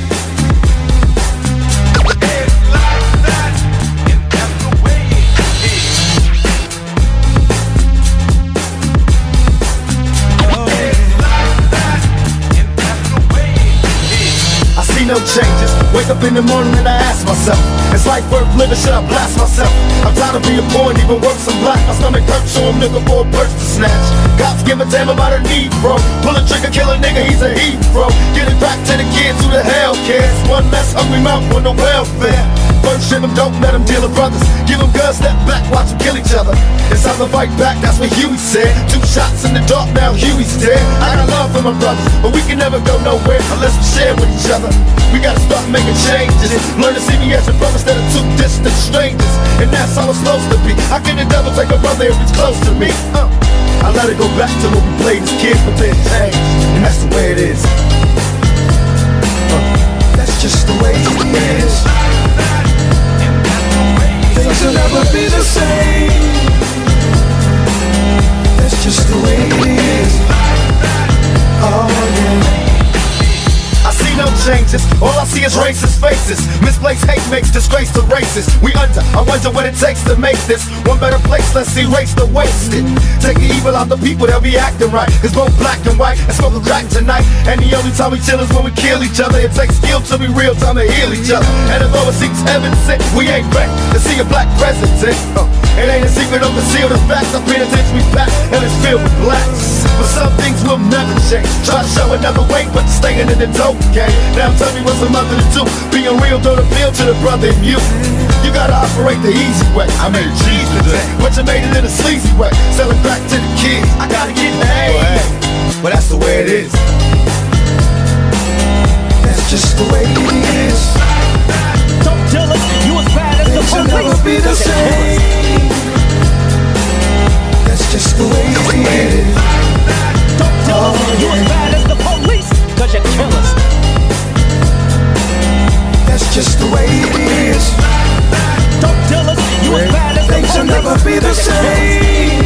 I see no changes. Wake up in the morning and I ask myself, is life worth living? Should I blast myself? I'm tired of being poor and even worse, I'm black. My stomach hurts, so I'm looking for a purse to snatch. Cops give a damn about a need, bro. Pull a trigger, kill a nigga, he's a hero. Get it back to the kids who the hell cares. One less hungry mouth on the welfare. First ship them, don't let them deal with brothers. Give them guns, step back, watch them kill each other. It's time to fight back, that's what Huey said. Two shots in the dark, now Huey's dead. I got love for my brothers, but we can never go nowhere unless we share with each other. We gotta start making changes. Learn to see me as a brother instead of two distant strangers. And that's how it's supposed to be. How can the devil take a brother if it's close to me? Uh, I let it go back to when we played as kids, but then changed. And that's the way it is. Uh, that's just the way it is. Things will never be the same. That's just the way it is. Oh yeah. I see no changes, all I see is racist faces. Misplaced hate makes disgrace to races. We under, I wonder what it takes to make this one better place, let's erase the wasted. Take the evil out the people, they'll be acting right. It's both black and white, and smoking crack tonight. And the only time we chill is when we kill each other. It takes skill to be real, time to heal each other. And although it seems heaven sent, we ain't ready to see a black president. uh, It ain't a secret, don't conceal the facts. Our penitentiary's back, and it's filled with blacks. But some things will never change. Try to show another way, but staying in the dope game. Now tell me what's a mother to do. Being real don't appeal to the brother in you. You gotta operate the easy way. I made cheese today, but you made it in a sleazy way. Selling crack to the kids, I gotta get paid. But that's the way it is. That's just the way it is. Don't tell us you as bad as the police. Things will never be the same. That's just the way it is. Don't tell us you as bad as the police, cause you kill us. That's just the way it is. Don't tell us you as bad as the police. Things will never be the same.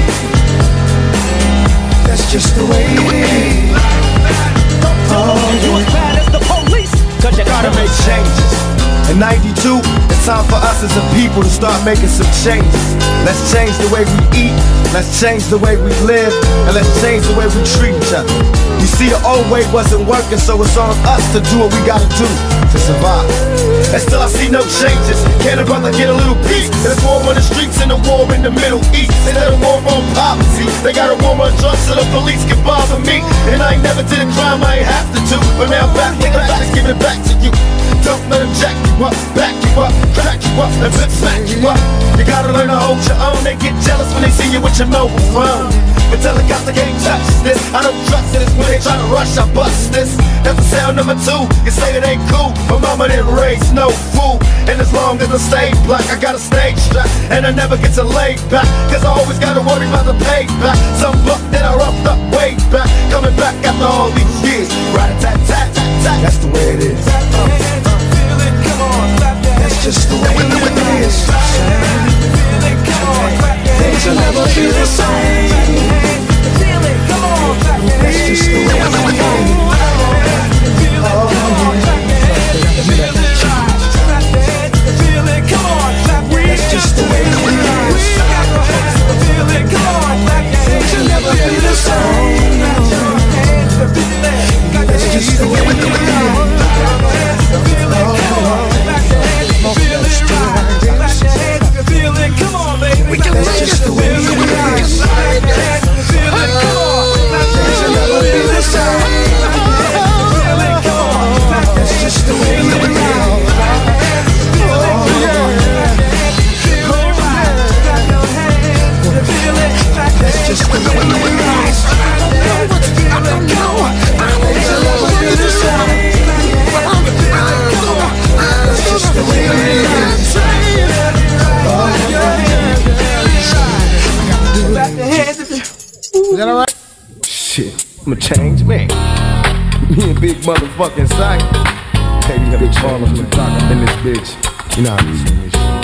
That's just the way it is. Don't tell us you as bad as the police, cause you gotta make changes. In ninety-two, it's time for us as a people to start making some changes. Let's change the way we eat, let's change the way we live, and let's change the way we treat each other. You see, the old way wasn't working, so it's on us to do what we gotta do to survive. And still I see no changes. Can a brother get a little peace? There's war on the streets and a war in the Middle East. They let a war on poverty. They got a war on drugs so the police can bother me. And I ain't never did a crime I ain't have to do. But now I'm back, take it back, give it back to you. Don't let them jack you up, back you up, crack you up, and flip smack you up. You gotta learn to hold your own. They get jealous when they see you with your mobile phone. But tell the cops they can't touch this. I don't trust it, it's when they try to rush, I bust this. That's the sound number two. You say it ain't cool, but mama didn't raise no fool. And as long as I stay black, I got a stage strap, and I never get to lay back, cause I always gotta worry about the payback. Some buck that I roughed up way back, coming back after all these years. rat-a-tat-tat-tat. That's the way it is. That's just the way it is. Things will never be the same. That's just the way it is. Oh, that's just the way it is. Things will never be the same. That's just the way it is. We can that's just the way it is. Things will never be the same. That's just the way it is. That's just the way it is. I don't know. Things will never be the same. That's just the way it is. Is that alright? Shit, I'm a changed man. Me and big motherfucking sight. Baby, have a ball of in this bitch. You know how this is.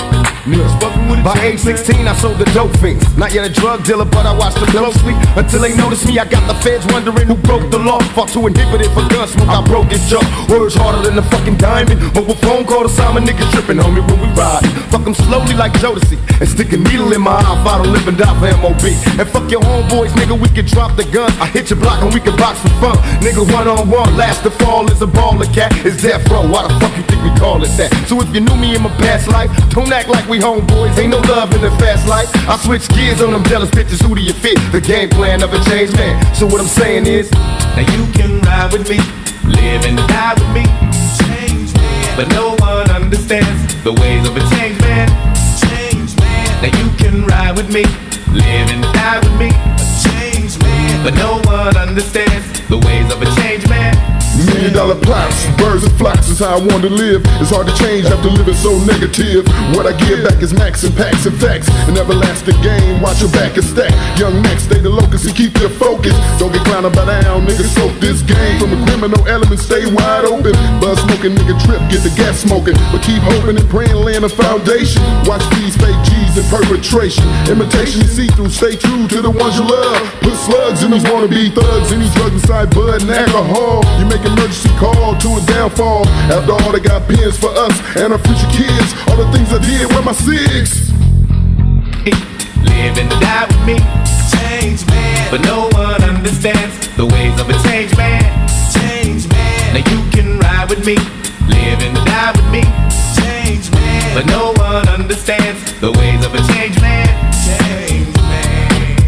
By age sixteen, I sold the dope fiends. Not yet a drug dealer, but I watched them closely until they noticed me. I got the feds wondering who broke the law. Fought to inhibit it for gun smoke. I broke his jaw. Words harder than a fucking diamond. Mobile phone call to Simon, niggas tripping on me when we ride. Fuck them slowly like Jodeci and stick a needle in my eye if I don't live and die for M O B. And fuck your homeboys, nigga. We can drop the guns. I hit your block and we can box for fun. Nigga, one on one, last to fall is a baller cat. It's death row. Why the fuck you think we call it that? So if you knew me in my past life, don't act like we homeboys. Ain't no love in the fast life. I switch gears on them jealous bitches. Who do you fit? The game plan of a changed man. So what I'm saying is, now you can ride with me, live and die with me. Change man. But no one understands the ways of a changed man. Change man. Now you can ride with me, live and die with me. A changed man. But no one understands the ways of a changed man. Million dollar plots, birds and flocks is how I want to live. It's hard to change after living so negative. What I give back is max and packs and facts. An everlasting game, watch your back and stack. Young Max, stay the locust and keep your focus. Don't get clowned by down, nigga, soak this game. From a criminal element, stay wide open. Buzz smoking, nigga, trip, get the gas smoking. But keep hoping and praying, laying a foundation. Watch these fake G's in perpetration. Imitation you see through, stay true to the ones you love. Put slugs in these wannabe thugs, in these drugs inside bud and alcohol. You make emergency call to a downfall. After all, they got pens for us and our future kids. All the things I did with my six. Live and die with me, change man. But no one understands the ways of a changed man. Change man. Now you can ride with me, live and die with me, change man. But no one understands the ways of a changed man. Change man.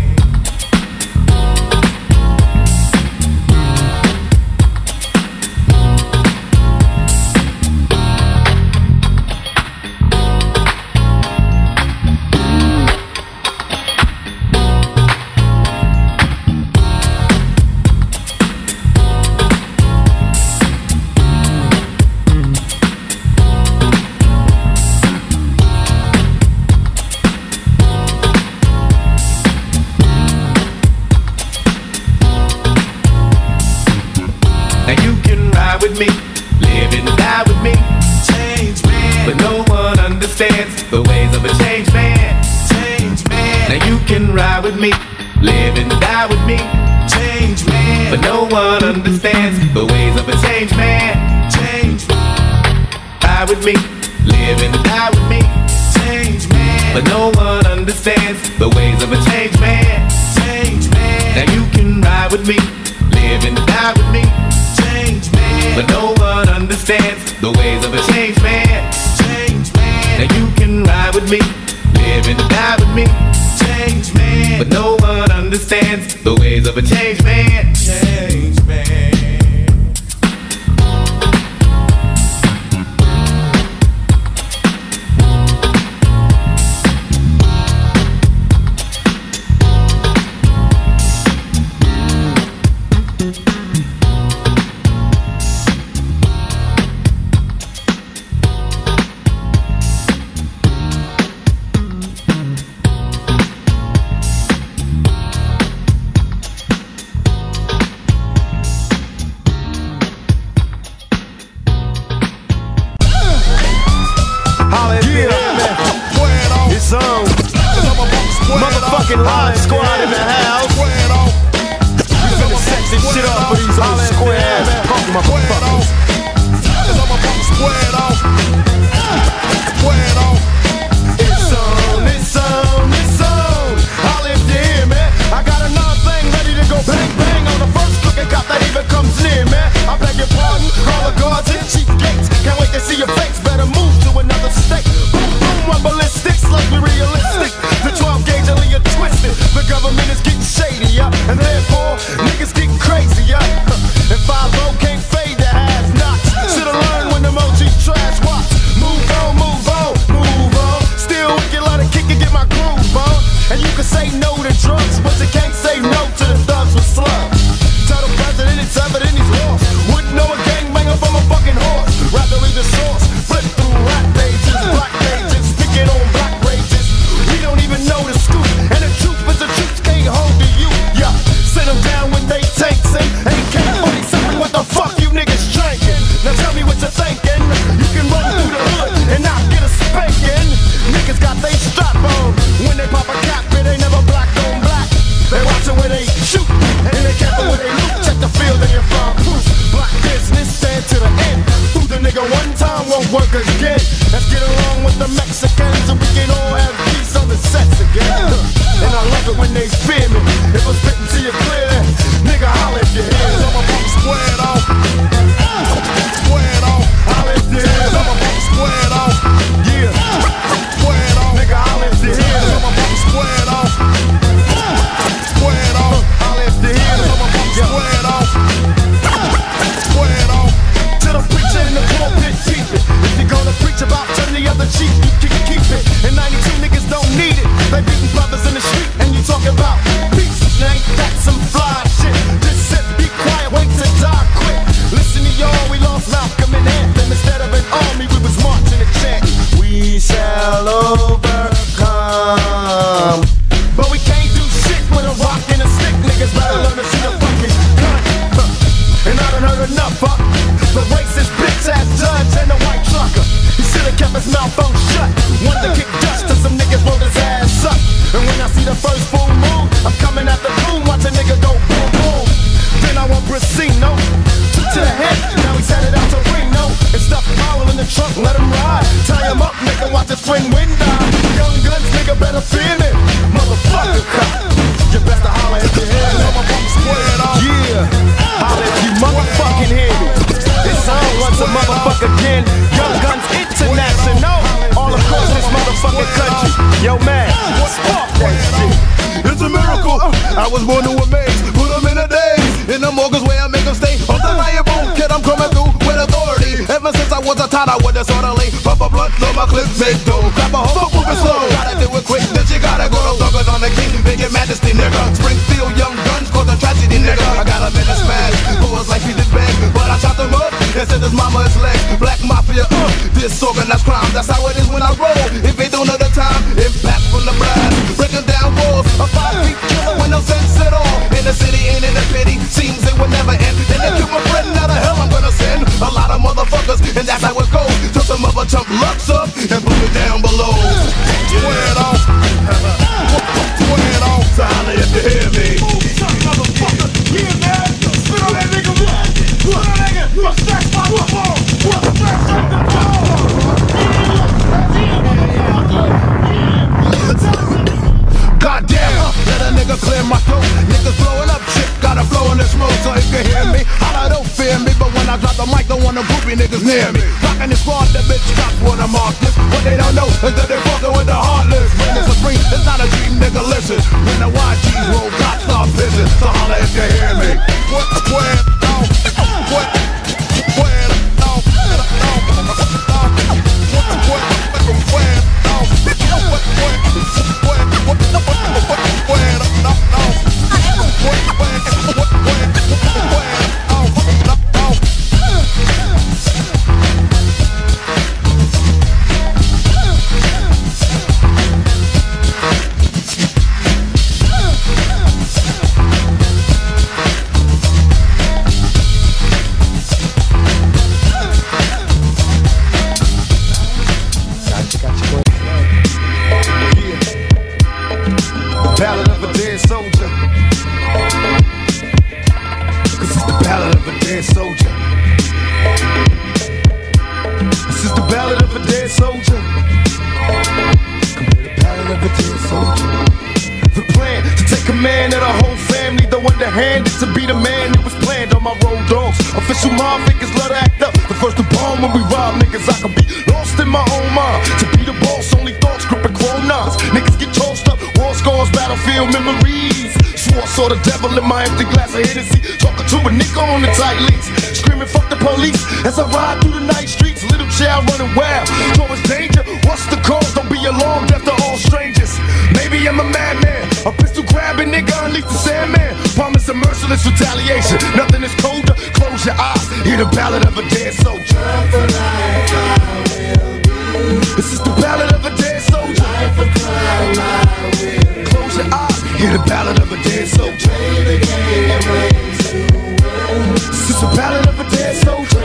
Me, live and die with me, change man. But no one understands the ways of a changed man. Change man. Now you can ride with me, live and die with me, change man. But no one understands the ways of a changed man. Change man. Ride with me, live and die with me, change man. But no one understands the ways of a changed man. Change man. Now you can ride with me, live and die with me, change man. But no one understands the ways of a changed man. Change man. Now you can ride with me, live and die with me, change man. But no one understands the ways of a changed man. Change man. motherfucking live squad in the house. We finna set this shit up for these old square ass punk motherfuckers. Squared off. Squared off. It's on, it's on, it's on. I'll live here, man. I got another thing ready to go bang bang on the first crooked cop that even comes near, man. I beg your pardon, call the guards and chief gates. Can't wait to see your face. Better move to another state. Boom boom, one ballistics, let's be realistic. The twelve gauge only a twisted. The government is getting shady, yeah, and therefore niggas get crazy, yeah. And five oh can't fade the half knots. Should've learned when the emoji trash watch. Move on, move on, move on. Still wicked, let it kick and get my groove on. And you can say no to drugs, but you can't say no to the thugs with slugs. Tell the president it's evident he's lost. Wouldn't know a gangbanger from a fucking horse. Rather read the source, flip through rap pages, black pages, speaking on black rages. We don't even know the scoop, and the truth is the truth can't hold to you. Yeah, sit them down when they tanks in. A K forty-seven, what the fuck you niggas drinking? Now tell me what you're thinking. You can run through the hood and not get a spanking. Niggas got they strap on. When they pop a cap, it ain't never black on black. They watchin' where they shoot, and they careful where they loot. Check the field that you're from. Black business, stand to the end. Who the nigga one time won't work again. Let's get along with the Mexicans, and we can all have peace on the sets again. And I love it when they fear me. If I'm spittin' to you clear, nigga, holla if you hear me. I'm a squared off. Squared off. Holla if you hear me. I'm a squared off. Yeah. Squared off. Nigga, holla if you hear me. I'm a squared off. Squared off. Holla if you hear me. I'm a squared off. Squared off. To the preacher in the pulpit, keep it. If you're gonna preach about turn the other cheek, you can keep it. And ninety-two niggas don't need it. They beating brothers in the street, and you talking about peace. Now ain't that some fly shit? Just sit, be quiet, wait to die quick. Listen to y'all, we lost Malcolm and Anthem. Instead of an army, we was marching and chanting. We shall overcome. But we can't do shit with a rock and a stick. Niggas better learn to see the fucking gun. Huh. And I done heard enough, huh? The racist bitch ass judge and the white trucker. He should've kept his mouth on shut. Wanted to kick dust till some niggas rolled his ass up. And when I see the first full moon, I'm coming at the boom, watch a nigga go boom boom. Then I want Brasino, two to the head, now he's headed out to Reno. And stuff Powell in the trunk, let him ride. Tie him up, nigga, watch his twin wind die. Young guns, nigga, better fear me. Motherfucker cop, you better holler if you hear me. Yeah, holler if you motherfucking hear me. This song once a motherfucker again. Young Guns International, all across this motherfucking country. Yo man, spark that shit. It's a miracle. I was born to amaze. Put them in a daze. In the morgues where I make them stay. Undeniable, kid, I'm coming through with authority. Ever since I was a tot, I was disorderly. Pop a blunt, know my clips, make dough. Clap a hoe, move it slow. Gotta do it quick, then you gotta go to thuggers on the king. Big your majesty, nigga. Springfield, young guns, cause a tragedy, nigga. I got a minute smash. Boys like he did bang, but I chopped them up. And said his mama is leg. Black mafia, uh, disorganized crime. That's how it is when I roll. If they don't know the time, impact from the blast. Breaking down walls, a five feet killer with no sense at all. In the city, ain't in the pity, seems it would never end. Then they kill my friend, now the hell I'm gonna send a lot of motherfuckers, and that's how it goes. Took some other chump lucks up and put it down below. Swear it off, swear it off. So holla if you hear me. Motherfucker, yeah man, spit on that nigga, spit on that nigga. What's that? What's that? What's Goddamn, let a nigga clear my throat. Niggas blowing up shit, got a flow in the smoke. So if you hear me, holla, don't fear me. But when I drop the mic, don't want no groupie niggas near me. Rockin' this squad, the bitch cops wanna mark this. What they don't know is that they fucking with the heartless. When it's a free, it's not a dream, nigga, listen. When the Y Gs roll, cops start pissing. So holla if you hear me. What, where, no, what, where, no, no, what, where, no, what, where, dead soldier. This is the ballad of a dead soldier. The ballad of a dead soldier. The plan to take command of the whole family, though underhanded to be the man that was planned on my road dogs. Official mob figures love to act up. The first to bomb when we rob niggas, I could be lost in my own mind. To be the boss, only thoughts gripping chrome knives. Niggas get tossed up, war scars, battlefield memories. Swore I saw the devil in my empty glass of Hennessy. Talking to a nigga on the tight leash, screaming fuck the police as I ride through the night streets. Little child running wild towards danger. What's the cause? Don't be alarmed after all strangers. Maybe I'm a madman, a pistol grabbing nigga, unleash the Sandman. Promise a merciless retaliation. Nothing is colder. Close your eyes, hear the ballad of a dead soldier. This is the ballad of a dead soldier. Close your eyes, hear the ballad of a dead soldier. This is the ballad of a dead soldier.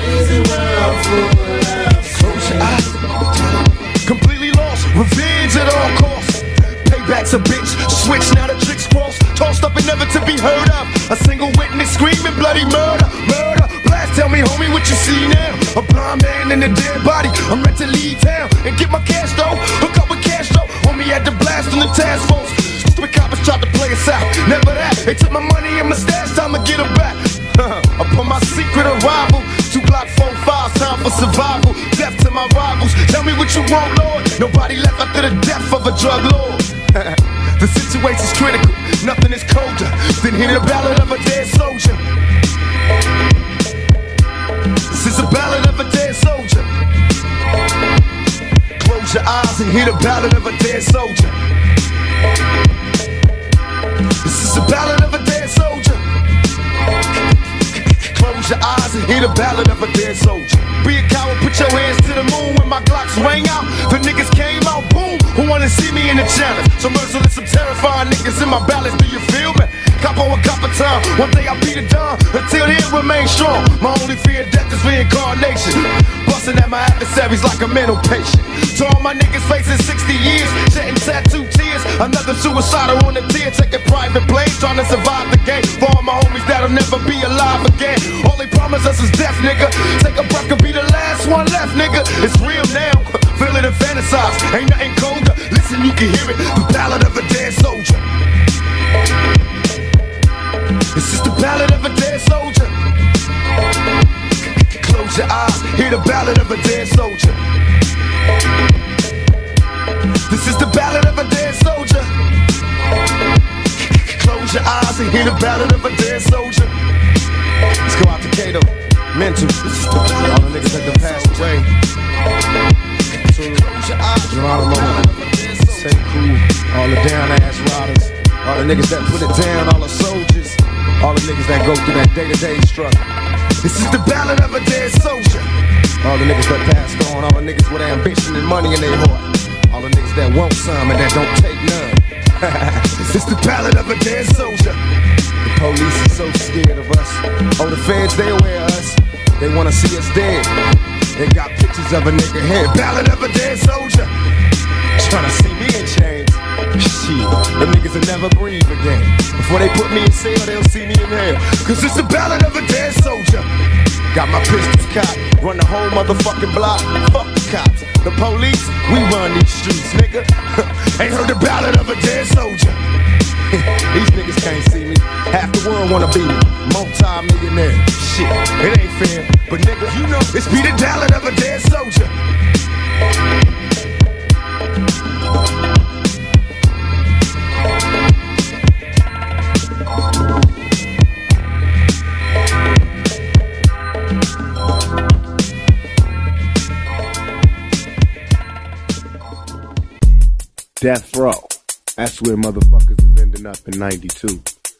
Close your eyes. Completely lost, revenge at all costs. Payback's a bitch, switch now the tricks cross. Tossed up and never to be heard of. A single witness screaming bloody murder, murder. Blast, tell me homie what you see now. A blind man in a dead body. I'm ready to leave town and get my cash though. Hook up with cash though. Homie had to blast on the task force. Stupid coppers tried to play us out. Never that. They took my money and my stash. Time to get them back. Upon my secret arrival, two block four five, time for survival. Death to my rivals. Tell me what you want, Lord. Nobody left after the death of a drug lord. The situation's critical. Nothing is colder than hear the ballad of a dead soldier. This is a ballad of a dead soldier. Close your eyes and hear the ballad of a dead soldier. This is a ballad of a dead soldier. Close your eyes and hear the ballad of a dead soldier. Be a coward, put your hands to the moon. When my Glocks rang out, the niggas came out, boom. Who wanna see me in the challenge? So merciless, some terrifying niggas in my ballads, do you feel me? Cop on a cop of time, one day I'll be the dawn. Until then, remain strong. My only fear of death is reincarnation. Busting at my adversaries like a mental patient. To all my niggas facing sixty years, shedding tattoo tears. Another suicidal on the tier, taking private planes, trying to survive the game. For all my homies that'll never be alive again. All they promise us is death, nigga. Take a breath, could be the last one left, nigga. It's real now, feel it and fantasize. Ain't nothing colder, listen, you can hear it. The ballad of a dead soldier. This is the ballad of a dead soldier. Close your eyes, hear the ballad of a dead soldier. This is the ballad of a dead soldier. Close your eyes and hear the ballad of a dead soldier. Let's go out to Kato, Mental. This is the ballad all the niggas that done passed away. Close your eyes, Geronimo, Say Cool, all the down ass riders, all the niggas that put it down, all the soldiers, all the niggas that go through that day-to-day struggle. This is the ballad of a dead soldier. All the niggas that passed on, all the niggas with ambition and money in their heart, all the niggas that want some and that don't take none. This is the ballad of a dead soldier. The police is so scared of us. Oh, the feds, they aware of us. They wanna see us dead. They got pictures of a nigga head. Ballad of a dead soldier. Tryna see me in chains. Shit, the niggas will never breathe again. Before they put me in cell, they'll see me in hell. Cause it's the ballad of a dead soldier. Got my pistols cocked, run the whole motherfucking block. Fuck the cops, the police, we run these streets, nigga. Ain't heard the ballad of a dead soldier. These niggas can't see me. Half the world wanna be me, multi-millionaire. Shit, it ain't fair, but nigga, you know it's be the ballad of a dead soldier. Death Row. That's where motherfuckers is ending up in ninety-two.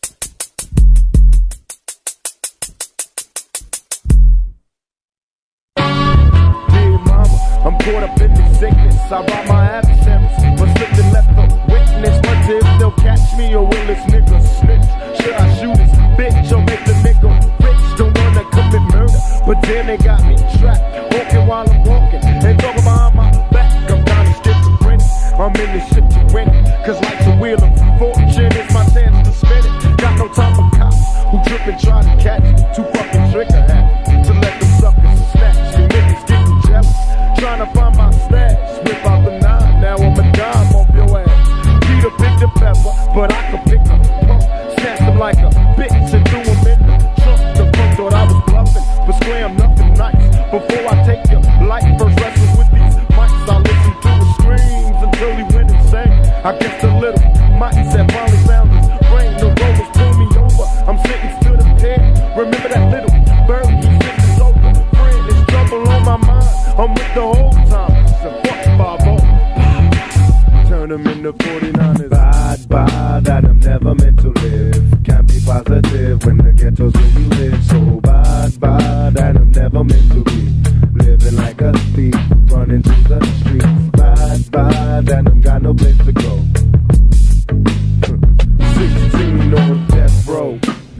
Dear mama, I'm caught up in this sickness. I rob my adversaries, but slipped and left the witness. Wonder if they'll catch me or will this nigga snitch? Should I shoot this bitch or make the nigga rich? Don't wanna commit murder, but then they got me trapped. Walking while I'm walking and talking behind my back. I'm down to schizophrenic. I'm in this shit to win it, cause life's a wheel of fortune. It's my chance to spin it. Got no time for cops who trip and try to catch me. Too fucking trigger happy. never meant to be. Living like a thief, running through the streets. Bad, bad, and I'm got no place to go. sixteen on death row.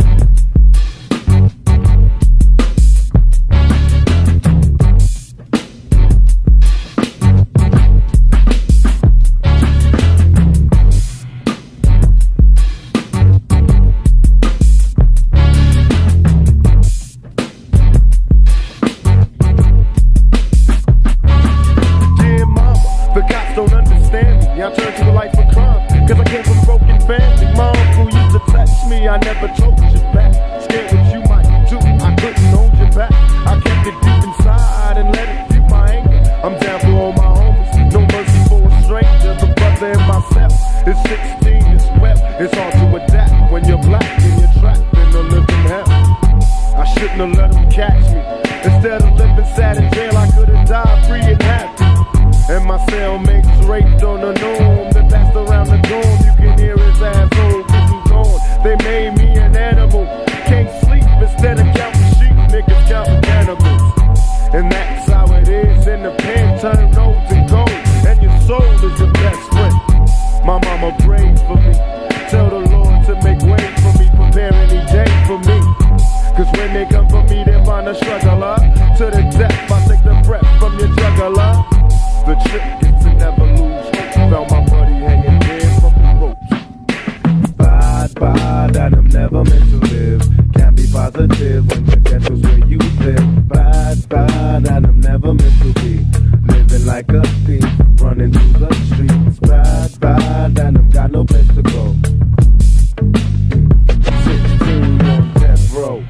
I never told you back. Scared what you might do, I couldn't hold you back. I kept it deep inside and let it deep my anger. I'm down for all my homies, no mercy for a stranger. The brother in myself is sixteen, it's wet. It's hard to adapt when you're black and you're trapped in a living hell. I shouldn't have let them catch me. Instead of living sad in jail, I could have died free and happy. And my cellmates raped on the norm that passed around the dorm. You can hear his asshole getting gone. They made me an animal. Can't sleep instead of counting sheep. Niggas counting cannibals. And that's how it is in the pen. Turn nodes and gold. And your soul is your best friend. My mama prayed for me. Tell the Lord to make way for me. Prepare any day for me. Cause when they come for me, they find a struggler. To the death, I take the breath from your juggler. The trick is to never lose hope. Found my buddy hanging dead from the ropes. Bad, bad, and I'm never meant to live. Can't be positive when the ghetto's where you live. Bad, bad, and I'm never meant to be. Living like a thief, running through the streets. Bad, bad, and I'm got no place to go. sixteen on death row.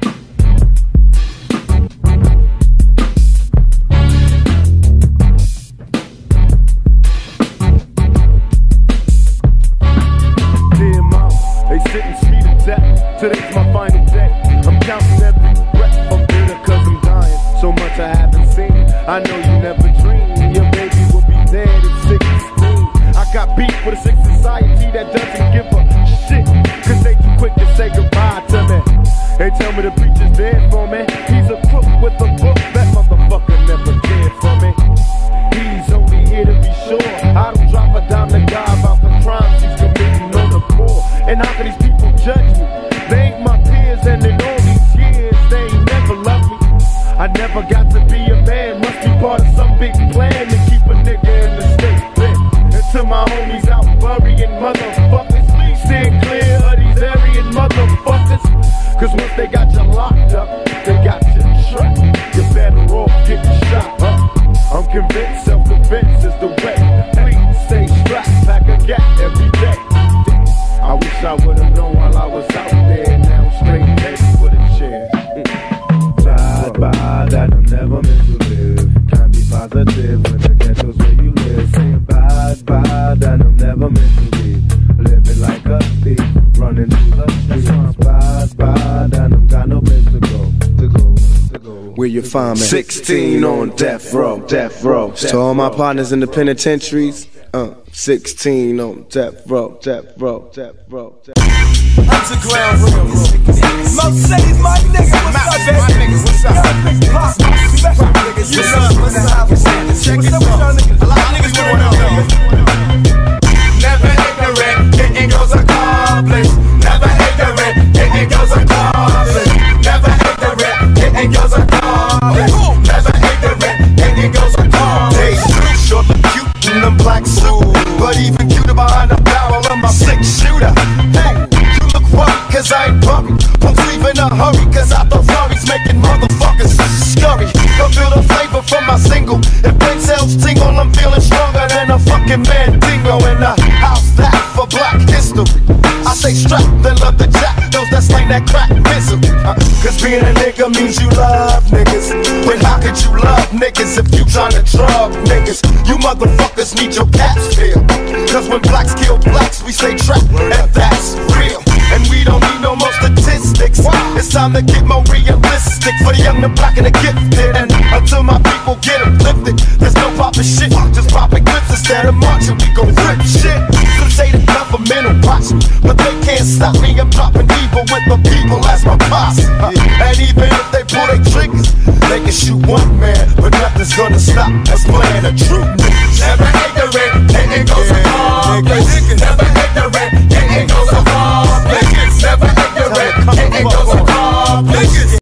Today's my final day. I'm counting every breath. I'm bitter cause I'm dying. So much I haven't seen. I know you never dreamed your baby will be dead at sixteen. I got beef with a sick society that doesn't give a shit. Cause they too quick to say goodbye to me. They tell me the preacher's dead for me. He's a crook with a book. That motherfucker never cared for me. He's only here to be sure. I don't drop a dime to God about the crimes he's committing on the poor. And how can these people judge me? They ain't my peers, and in all these years, they ain't never loved me. I never got to be a man, must be part of some big plan to keep a nigga in the state lit. And to my homies out burying motherfuckers, please stand clear of these Aryan motherfuckers. Cause once they got you locked up, they got you trapped. You're better off getting shot up. I'm convinced, self-defense is the way. Please stay strapped, pack a gap every day. I wish I would've known while I was out there. Now I'm straight headed for the chair. Bad, bad, and I'm never meant to live. Can't be positive when the ghetto's where you live. Saying bad, bad, and I'm never meant to be. Living like a thief, running through the streets. Bad, bad, and I'm got no place to go. To go, to go. Where you find me? sixteen on death row, death row. To all my partners in the penitentiaries. Uh, sixteen on death row, death row, death row. Underground real, Most cities, my nigga, what's up, baby? What's up? Big pop, special niggas, you know what's up? Check it out. A lot of niggas wanna know. Never ignorant, getting goes accomplished. Never ignorant, getting goes accomplished. Never ignorant, getting goes accomplished. Never ignorant, getting goes accomplished. Hey, short and cute in them black suit, but even cuter behind the barrel of my six shooter. Hey, you look rough, cause I ain't bumpy. Won't leave in a hurry, cause I thought Ferrari's making motherfuckers scurry. Come feel the flavor from my single. If brain cells tingle, I'm feeling stronger than a fucking Mandingo. And a house that for black history. I stay strapped and love the jack, those that slang that crack misery. Uh, Cause being a nigga means you love niggas. But how could you love niggas if you tryna drug niggas? You motherfuckers need your caps filled. Cause when blacks kill blacks, we stay trapped, and that's real. And we don't need no more statistics. It's time to get more realistic for the young, the black, and the gifted. And until my people get uplifted, there's no poppin' shit, just poppin' clips instead of marching. We gon' rip shit. Some say the government will watch me, but they can't stop me. I'm dropping evil with the people as my posse. Uh, and even if they pull their triggers, they can shoot one man, but nothing's gonna stop us playing a true nigga. Never ignorant, and it goes